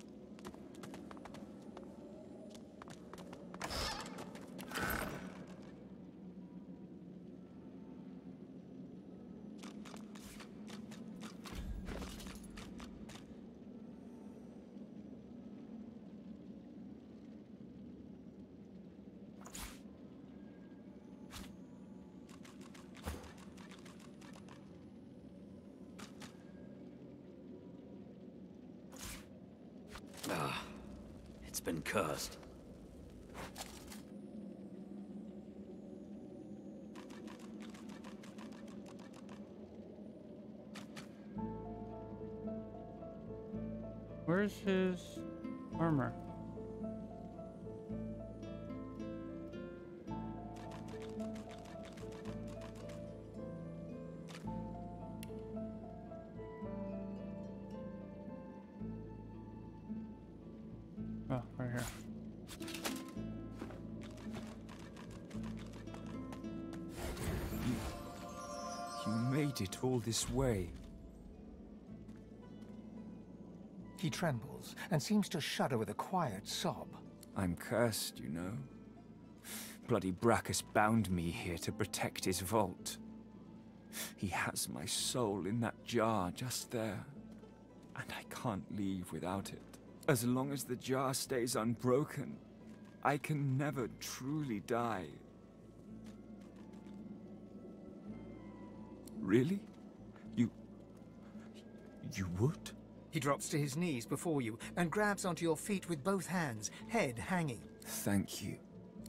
Ah, it's been cursed. Where's his armor? Oh, right here. You, you made it all this way. He trembles and seems to shudder with a quiet sob. I'm cursed, you know. Bloody Brachus bound me here to protect his vault. He has my soul in that jar just there, and I can't leave without it. As long as the jar stays unbroken, I can never truly die. Really? You... you would? He drops to his knees before you and grabs onto your feet with both hands, head hanging. Thank you.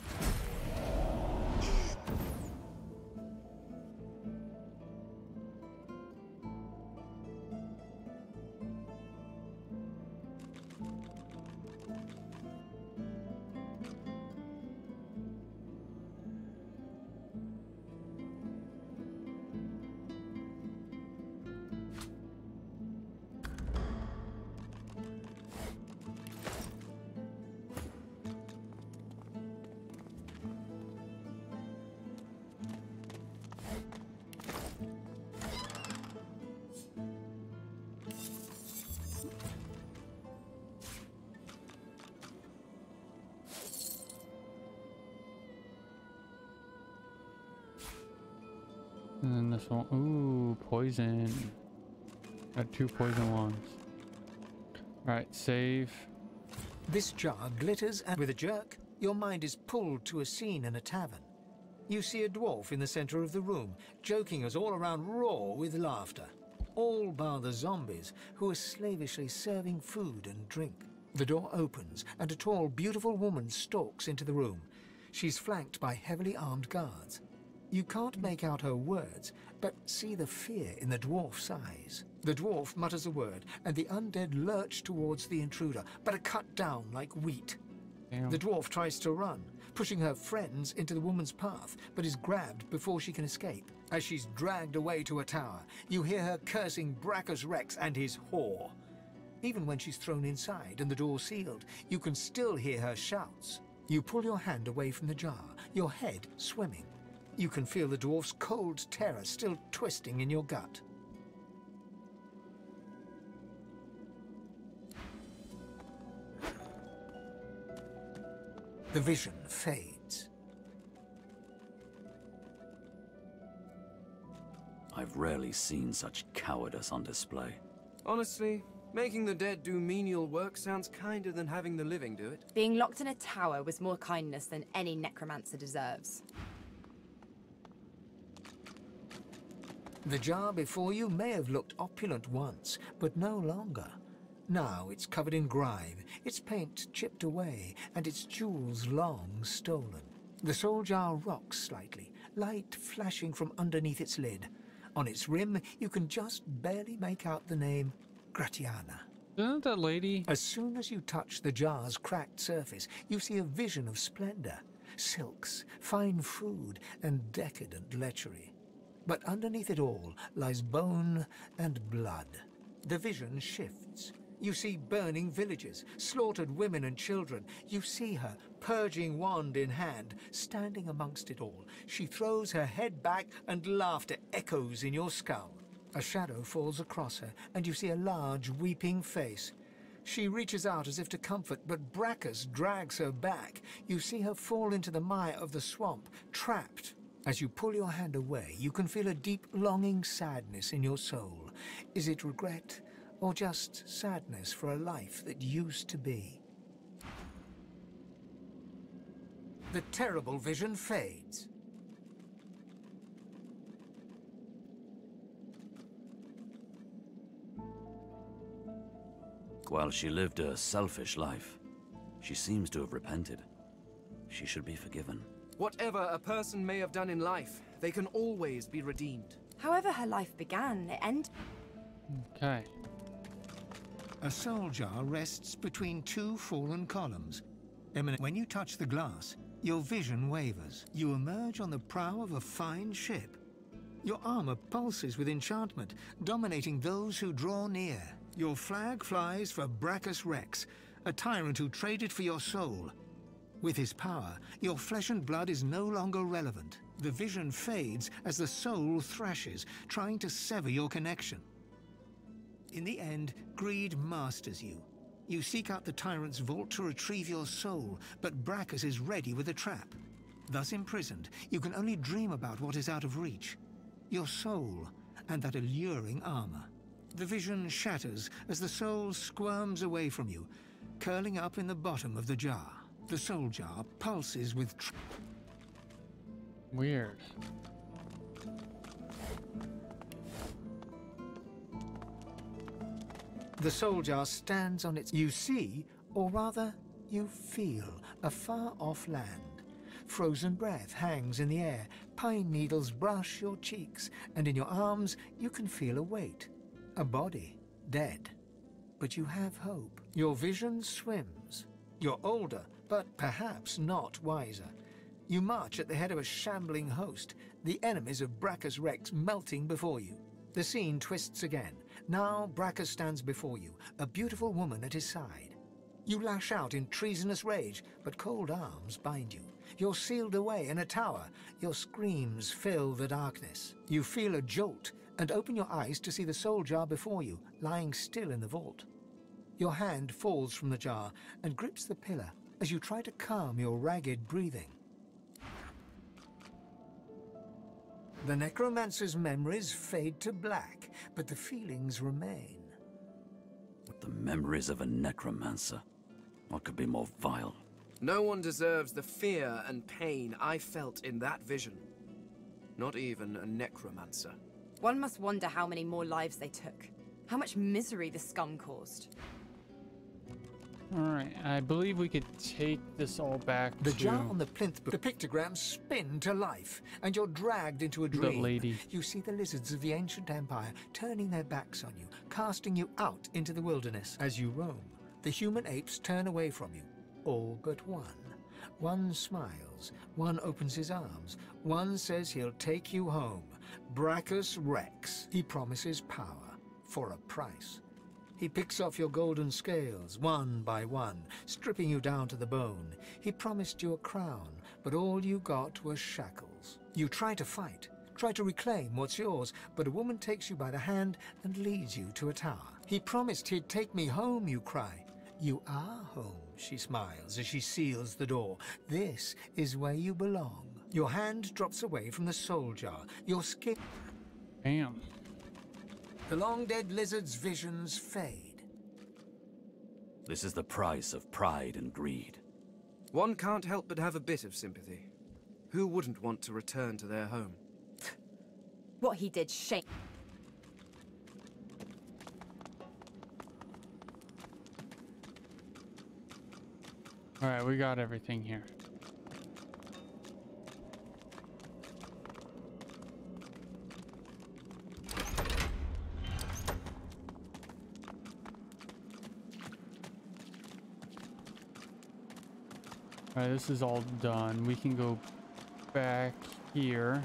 And then this one, ooh, poison. Got two poison ones. Alright, save. This jar glitters, and with a jerk, your mind is pulled to a scene in a tavern. You see a dwarf in the center of the room, joking us all around roar with laughter. All bar the zombies, who are slavishly serving food and drink. The door opens, and a tall, beautiful woman stalks into the room. She's flanked by heavily armed guards. You can't make out her words, but see the fear in the dwarf's eyes. The dwarf mutters a word, and the undead lurch towards the intruder, but are cut down like wheat. Damn. The dwarf tries to run, pushing her friends into the woman's path, but is grabbed before she can escape. As she's dragged away to a tower, you hear her cursing Brachus Rex and his whore. Even when she's thrown inside and the door sealed, you can still hear her shouts. You pull your hand away from the jar, your head swimming. You can feel the dwarf's cold terror still twisting in your gut. The vision fades. I've rarely seen such cowardice on display. Honestly, making the dead do menial work sounds kinder than having the living do it. Being locked in a tower was more kindness than any necromancer deserves. The jar before you may have looked opulent once, but no longer. Now it's covered in grime, its paint chipped away, and its jewels long stolen. The soul jar rocks slightly, light flashing from underneath its lid. On its rim, you can just barely make out the name Gratiana. Isn't that lady? As soon as you touch the jar's cracked surface, you see a vision of splendor, silks, fine food, and decadent lechery. But underneath it all lies bone and blood. The vision shifts. You see burning villages, slaughtered women and children. You see her, purging wand in hand, standing amongst it all. She throws her head back and laughter echoes in your skull. A shadow falls across her, and you see a large, weeping face. She reaches out as if to comfort, but Brachus drags her back. You see her fall into the mire of the swamp, trapped. As you pull your hand away, you can feel a deep, longing sadness in your soul. Is it regret, or just sadness for a life that used to be? The terrible vision fades. While she lived a selfish life, she seems to have repented. She should be forgiven. Whatever a person may have done in life, they can always be redeemed. However her life began, it ended. Okay. A soul jar rests between two fallen columns. When you touch the glass, your vision wavers. You emerge on the prow of a fine ship. Your armor pulses with enchantment, dominating those who draw near. Your flag flies for Brachus Rex, a tyrant who traded for your soul. With his power, your flesh and blood is no longer relevant. The vision fades as the soul thrashes, trying to sever your connection. In the end, greed masters you. You seek out the tyrant's vault to retrieve your soul, but Brachus is ready with a trap. Thus imprisoned, you can only dream about what is out of reach. Your soul and that alluring armor. The vision shatters as the soul squirms away from you, curling up in the bottom of the jar. The soul jar pulses with tr- Weird. The soul jar stands on its... You see, or rather, you feel, a far-off land. Frozen breath hangs in the air, pine needles brush your cheeks, and in your arms you can feel a weight. A body, dead. But you have hope. Your vision swims. You're older, but perhaps not wiser. You march at the head of a shambling host, the enemies of Brachus Rex melting before you. The scene twists again. Now Brachus stands before you, a beautiful woman at his side. You lash out in treasonous rage, but cold arms bind you. You're sealed away in a tower. Your screams fill the darkness. You feel a jolt and open your eyes to see the soul jar before you, lying still in the vault. Your hand falls from the jar and grips the pillar as you try to calm your ragged breathing. The necromancer's memories fade to black, but the feelings remain. The memories of a necromancer. What could be more vile? No one deserves the fear and pain I felt in that vision. Not even a necromancer. One must wonder how many more lives they took. How much misery the scum caused. Alright, I believe we could take this all back The to... jar on the plinth, the pictograms spin to life, and you're dragged into a dream. The lady. You see the lizards of the ancient empire turning their backs on you, casting you out into the wilderness. As you roam, the human apes turn away from you, all but one. One smiles, one opens his arms, one says he'll take you home. Brachus Rex. He promises power for a price. He picks off your golden scales, one by one, stripping you down to the bone. He promised you a crown, but all you got was shackles. You try to fight, try to reclaim what's yours, but a woman takes you by the hand and leads you to a tower. He promised he'd take me home, you cry. You are home, she smiles as she seals the door. This is where you belong. Your hand drops away from the soul jar. Your skin... Bam. The long-dead lizard's visions fade. This is the price of pride and greed. One can't help but have a bit of sympathy. Who wouldn't want to return to their home? What he did, shame. Alright, we got everything here. Alright, this is all done. We can go back here.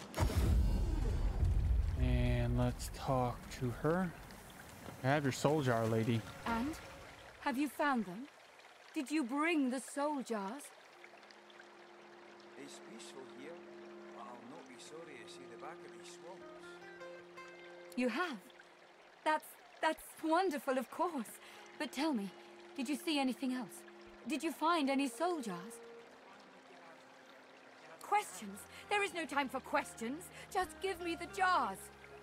And let's talk to her. I have your soul jar, lady. And? Have you found them? Did you bring the soul jars? It's peaceful here, but I'll not be sorry to see the back of these swamps. You have? That's... that's wonderful, of course. But tell me, did you see anything else? Did you find any soul jars? Questions? There is no time for questions. Just give me the jars.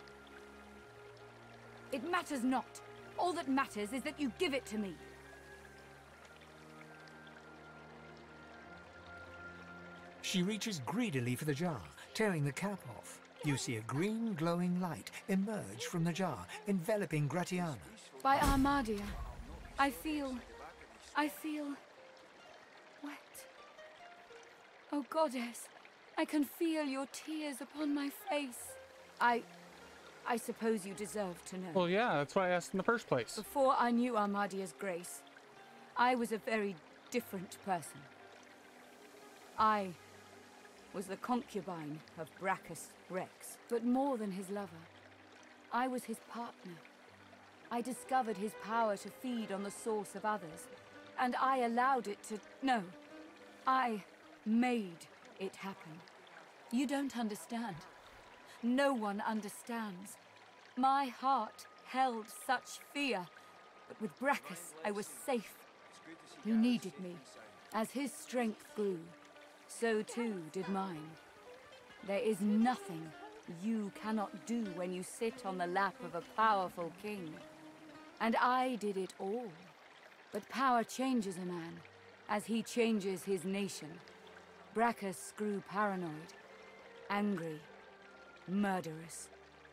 It matters not. All that matters is that you give it to me. She reaches greedily for the jar, tearing the cap off. You see a green glowing light emerge from the jar, enveloping Gratiana. By Armadia, I feel... I feel... wet. Oh, goddess, I can feel your tears upon my face. I... I suppose you deserve to know. Well, yeah, that's why I asked in the first place. Before I knew Armadia's grace, I was a very different person. I was the concubine of Brachus Rex, but more than his lover, I was his partner. I discovered his power to feed on the source of others, and I allowed it to... No, I made it happen. You don't understand. No one understands. My heart held such fear, but with Brachus I was safe. He needed me. As his strength grew, so too did mine. There is nothing you cannot do when you sit on the lap of a powerful king. And I did it all. But power changes a man, as he changes his nation. Brachus grew paranoid, angry, murderous.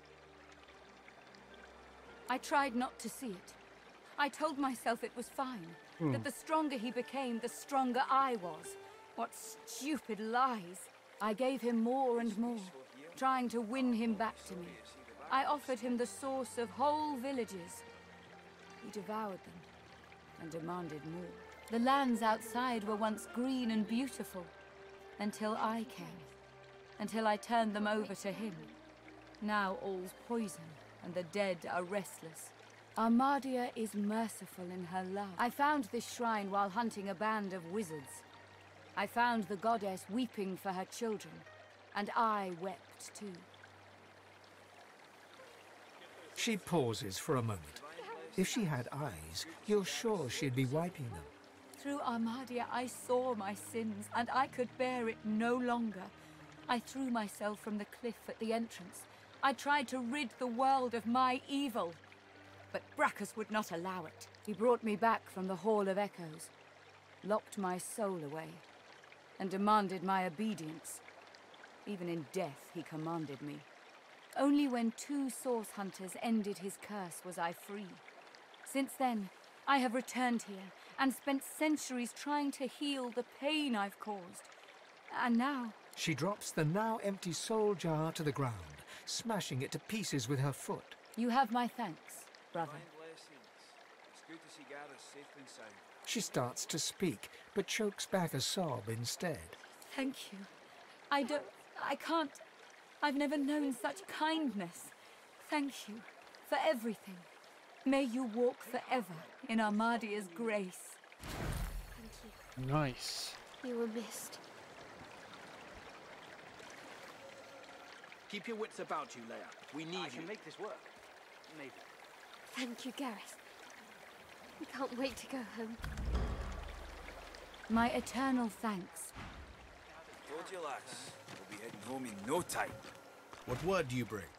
I tried not to see it. I told myself it was fine, Hmm. that the stronger he became, the stronger I was. What stupid lies. I gave him more and more, trying to win him back to me. I offered him the source of whole villages. He devoured them and demanded more. The lands outside were once green and beautiful, until I came, until I turned them over to him. Now all's poison, and the dead are restless. Armadia is merciful in her love. I found this shrine while hunting a band of wizards. I found the goddess weeping for her children, and I wept too. She pauses for a moment. If she had eyes, you're sure she'd be wiping them. Through Armadia, I saw my sins, and I could bear it no longer. I threw myself from the cliff at the entrance. I tried to rid the world of my evil. But Brachus would not allow it. He brought me back from the Hall of Echoes, locked my soul away, and demanded my obedience. Even in death, he commanded me. Only when two source hunters ended his curse was I free. Since then, I have returned here and spent centuries trying to heal the pain I've caused. And now... She drops the now empty soul jar to the ground, smashing it to pieces with her foot. You have my thanks, brother. It's good to see Gareth safe and sound. She starts to speak, but chokes back a sob instead. Thank you. I don't... I can't... I've never known such kindness. Thank you for everything. May you walk forever in Armadia's grace. Thank you. Nice. You were missed. Keep your wits about you, Leia. We need I you. can make this work. Maybe. Thank you, Gareth. We can't wait to go home. My eternal thanks. Told you, lass. We'll be heading home in no time. What word do you bring?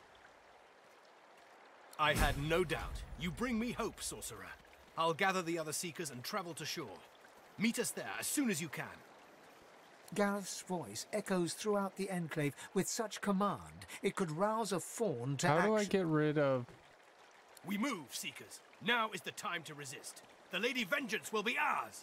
I had no doubt. You bring me hope, sorcerer. I'll gather the other seekers and travel to shore. Meet us there as soon as you can. Gareth's voice echoes throughout the enclave with such command it could rouse a fawn to How action. do I get rid of... We move, seekers. Now is the time to resist. The Lady Vengeance will be ours!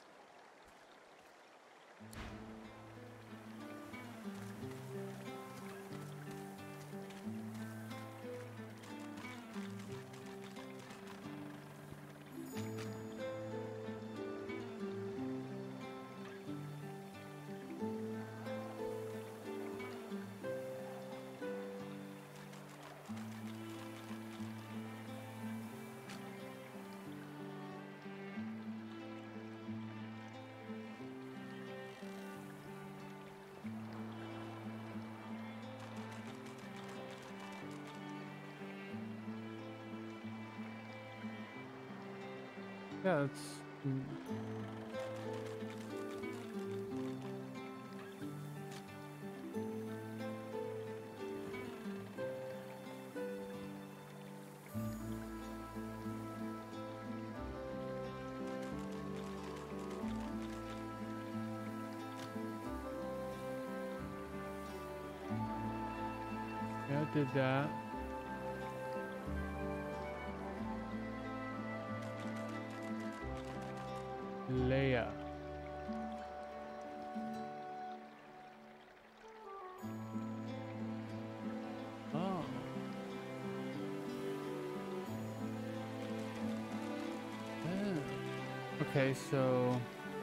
Yeah, that's... Mm. Yeah, I did that. Leia. Oh. Yeah. Okay, so...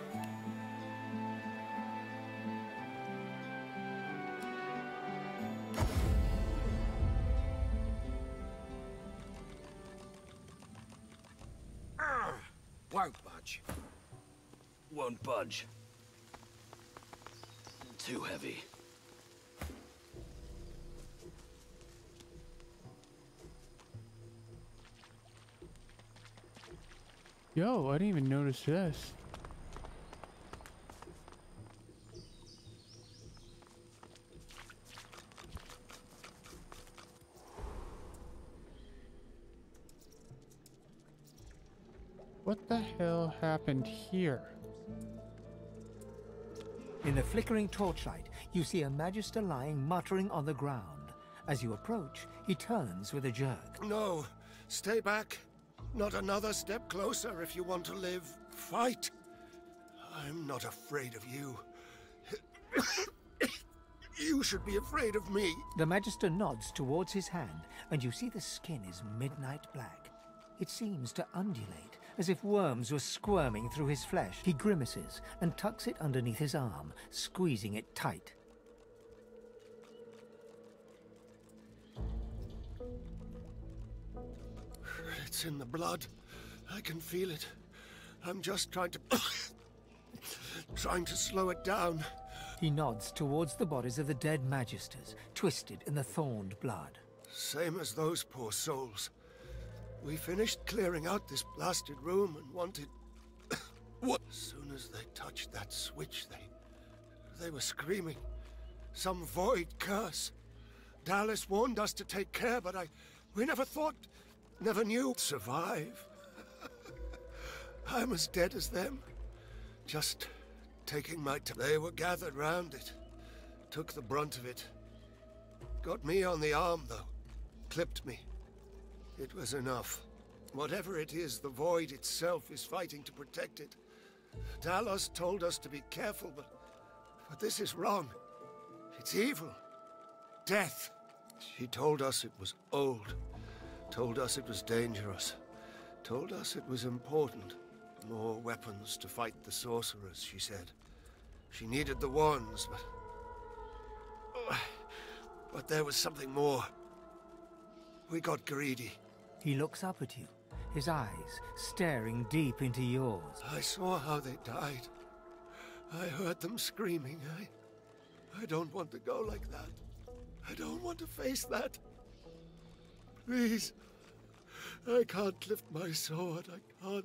Won't budge. Won't budge. Too heavy. Yo, I didn't even notice this. What the hell happened here? In the flickering torchlight, you see a Magister lying muttering on the ground. As you approach, he turns with a jerk. No, stay back. Not another step closer if you want to live. Fight. I'm not afraid of you. You should be afraid of me. The Magister nods towards his hand, and you see the skin is midnight black. It seems to undulate, as if worms were squirming through his flesh. He grimaces and tucks it underneath his arm, squeezing it tight. It's in the blood. I can feel it. I'm just trying to... trying to slow it down. He nods towards the bodies of the dead Magisters, twisted in the thorned blood. Same as those poor souls. We finished clearing out this blasted room and wanted... what? As soon as they touched that switch, they... they were screaming. Some void curse. Dallas warned us to take care, but I... we never thought... never knew... survive. I'm as dead as them. Just taking my time. They were gathered round it. Took the brunt of it. Got me on the arm, though. Clipped me. It was enough. Whatever it is, the void itself is fighting to protect it. Talos told us to be careful, but... but this is wrong. It's evil. Death. She told us it was old. Told us it was dangerous. Told us it was important. More weapons to fight the sorcerers, she said. She needed the wands, but... but there was something more. We got greedy. He looks up at you, his eyes staring deep into yours. I saw how they died. I heard them screaming. I... I don't want to go like that. I don't want to face that. Please. I can't lift my sword. I can't.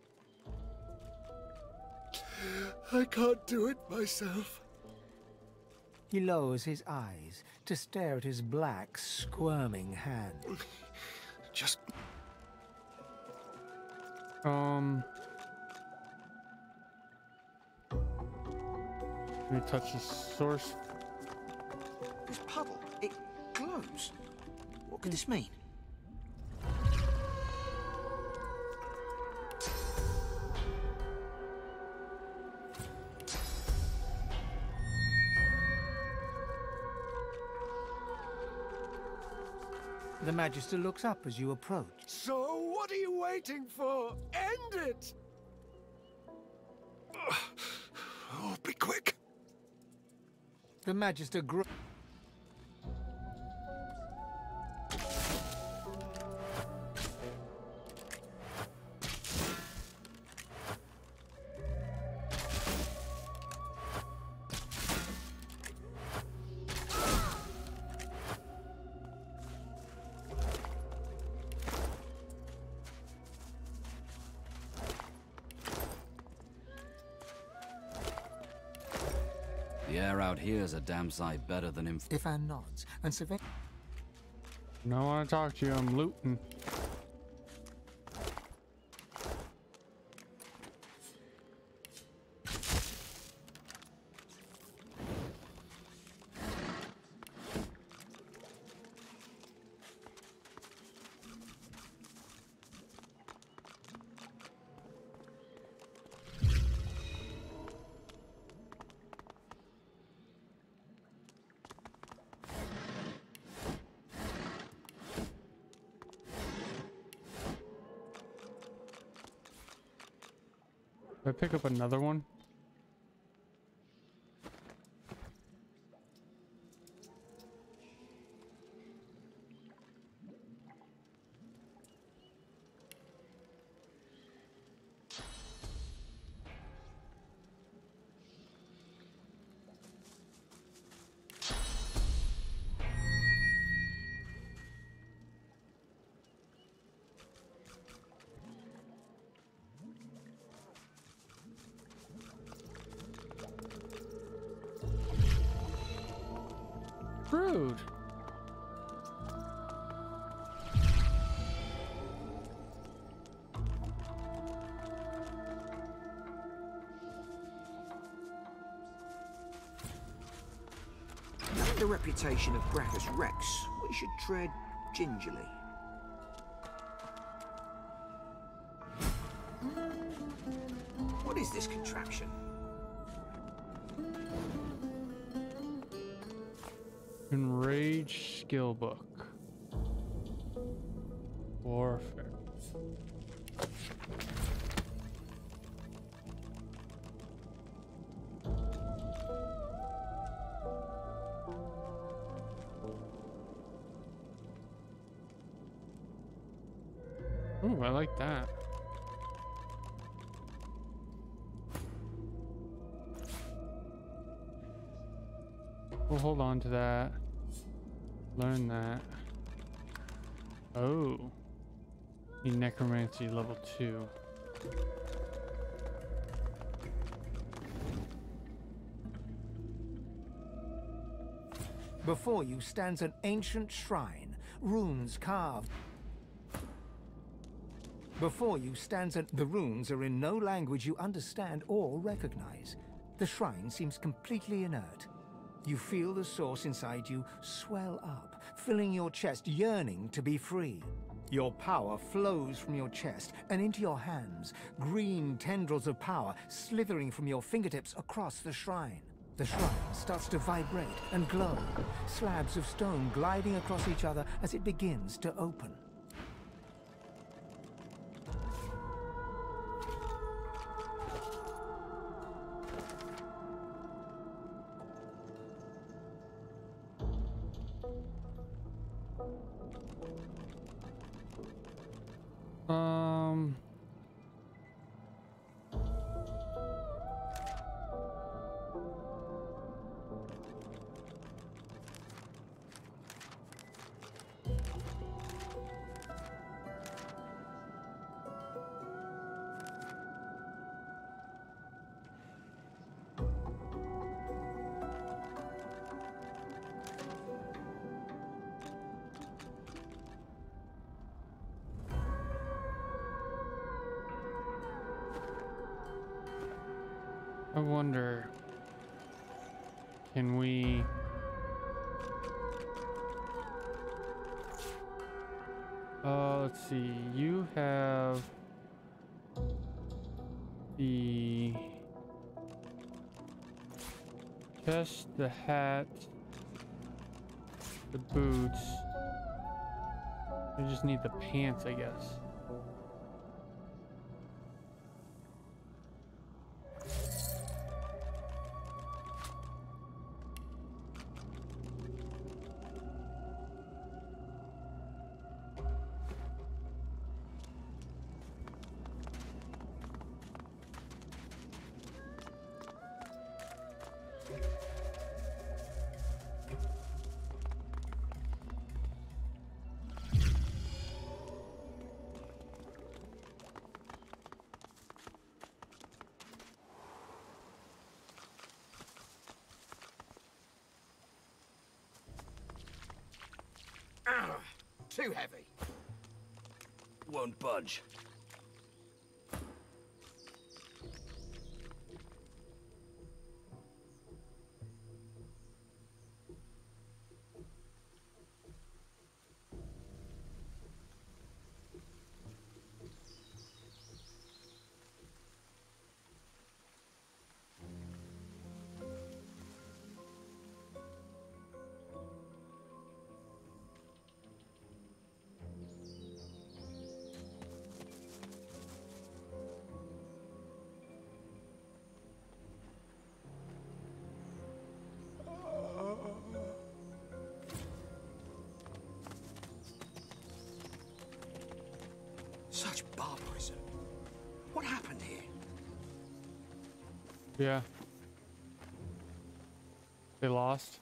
I can't do it myself. He lowers his eyes to stare at his black, squirming hand. Just... Um... Let me touch the source. This puddle, it glows. What could this mean? The Magister looks up as you approach. So, what are you waiting for? End it! Oh, be quick. The Magister gr- The air out here is a damn sight better than in... Ifan nods and survey... I don't want to talk to you, I'm looting. Did I pick up another one? Rude. Knowing the reputation of Gracchus Rex, we should tread gingerly. What is this contraption? Enrage skill book. Warfare. Ooh, I like that. We'll hold on to that. Learn that. Oh. Need necromancy level two. Before you stands an ancient shrine, runes carved. Before you stands an... The runes are in no language you understand or recognize. The shrine seems completely inert. You feel the source inside you swell up, filling your chest, yearning to be free. Your power flows from your chest and into your hands, green tendrils of power slithering from your fingertips across the shrine. The shrine starts to vibrate and glow, slabs of stone gliding across each other as it begins to open. Um... I wonder, can we... Uh, let's see, you have the chest, the hat, the boots. I just need the pants, I guess. Too heavy. Won't budge. Such barbarism. What happened here? Yeah. They lost.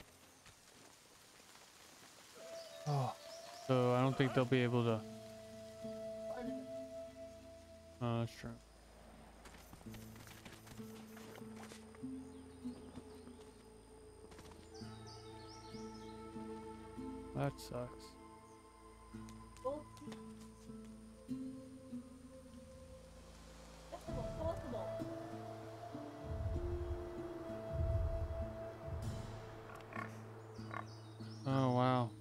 Oh. So I don't think they'll be able to. Oh, that's true. That sucks. Oh, wow.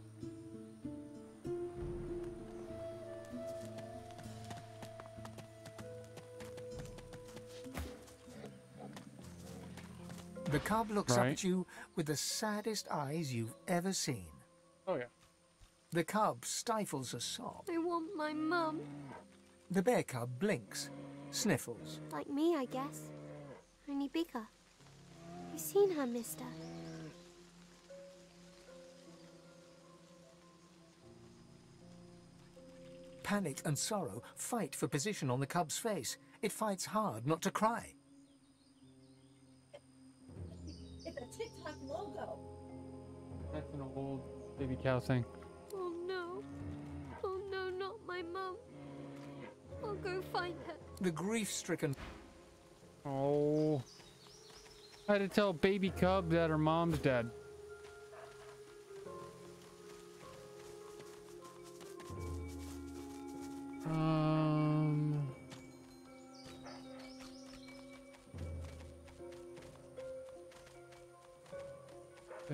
The cub looks up Right. at you with the saddest eyes you've ever seen. Oh, yeah. The cub stifles a sob. I want my mum. The bear cub blinks, sniffles. Like me, I guess. Only bigger. You seen her, mister? Panic and sorrow fight for position on the cub's face. It fights hard not to cry. It's a TikTok logo. That's an old baby cow thing. Oh no. Oh no, not my mum. I'll go find her. The grief-stricken... Oh. I had to tell baby cub that her mom's dead. Um. Uh.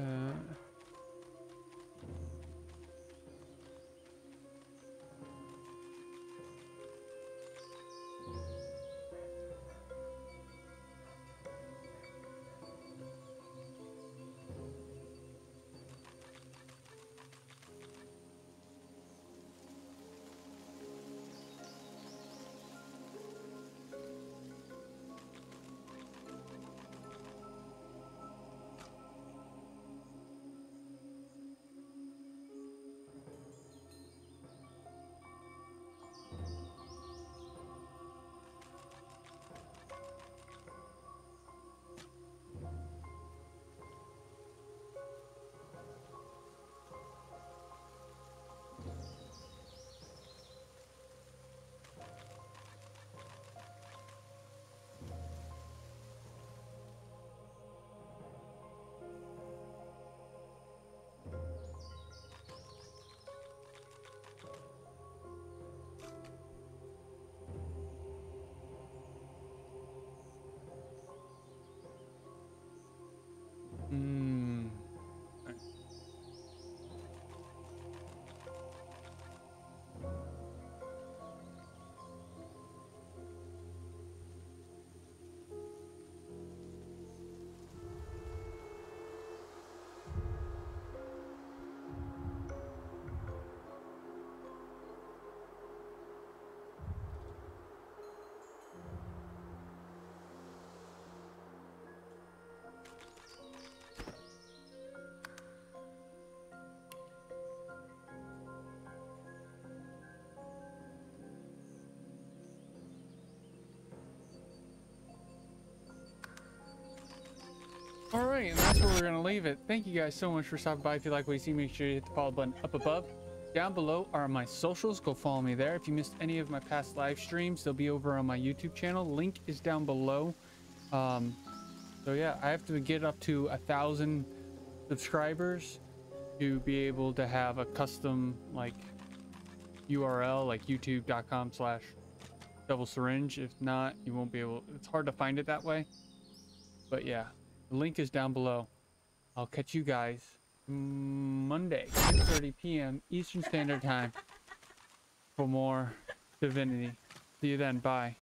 Hmm. All right, and that's where we're gonna leave it. Thank you guys so much for stopping by. If you like what you see, make sure you hit the follow button up above. Down below are my socials. Go follow me there. If you missed any of my past live streams, they'll be over on my YouTube channel. Link is down below. Um, so yeah, I have to get up to a thousand subscribers to be able to have a custom like U R L, like youtube dot com slash DevilSyringe. If not, you won't be able, it's hard to find it that way. But yeah, the link is down below. I'll catch you guys Monday, six thirty p m Eastern Standard Time for more Divinity. See you then. Bye.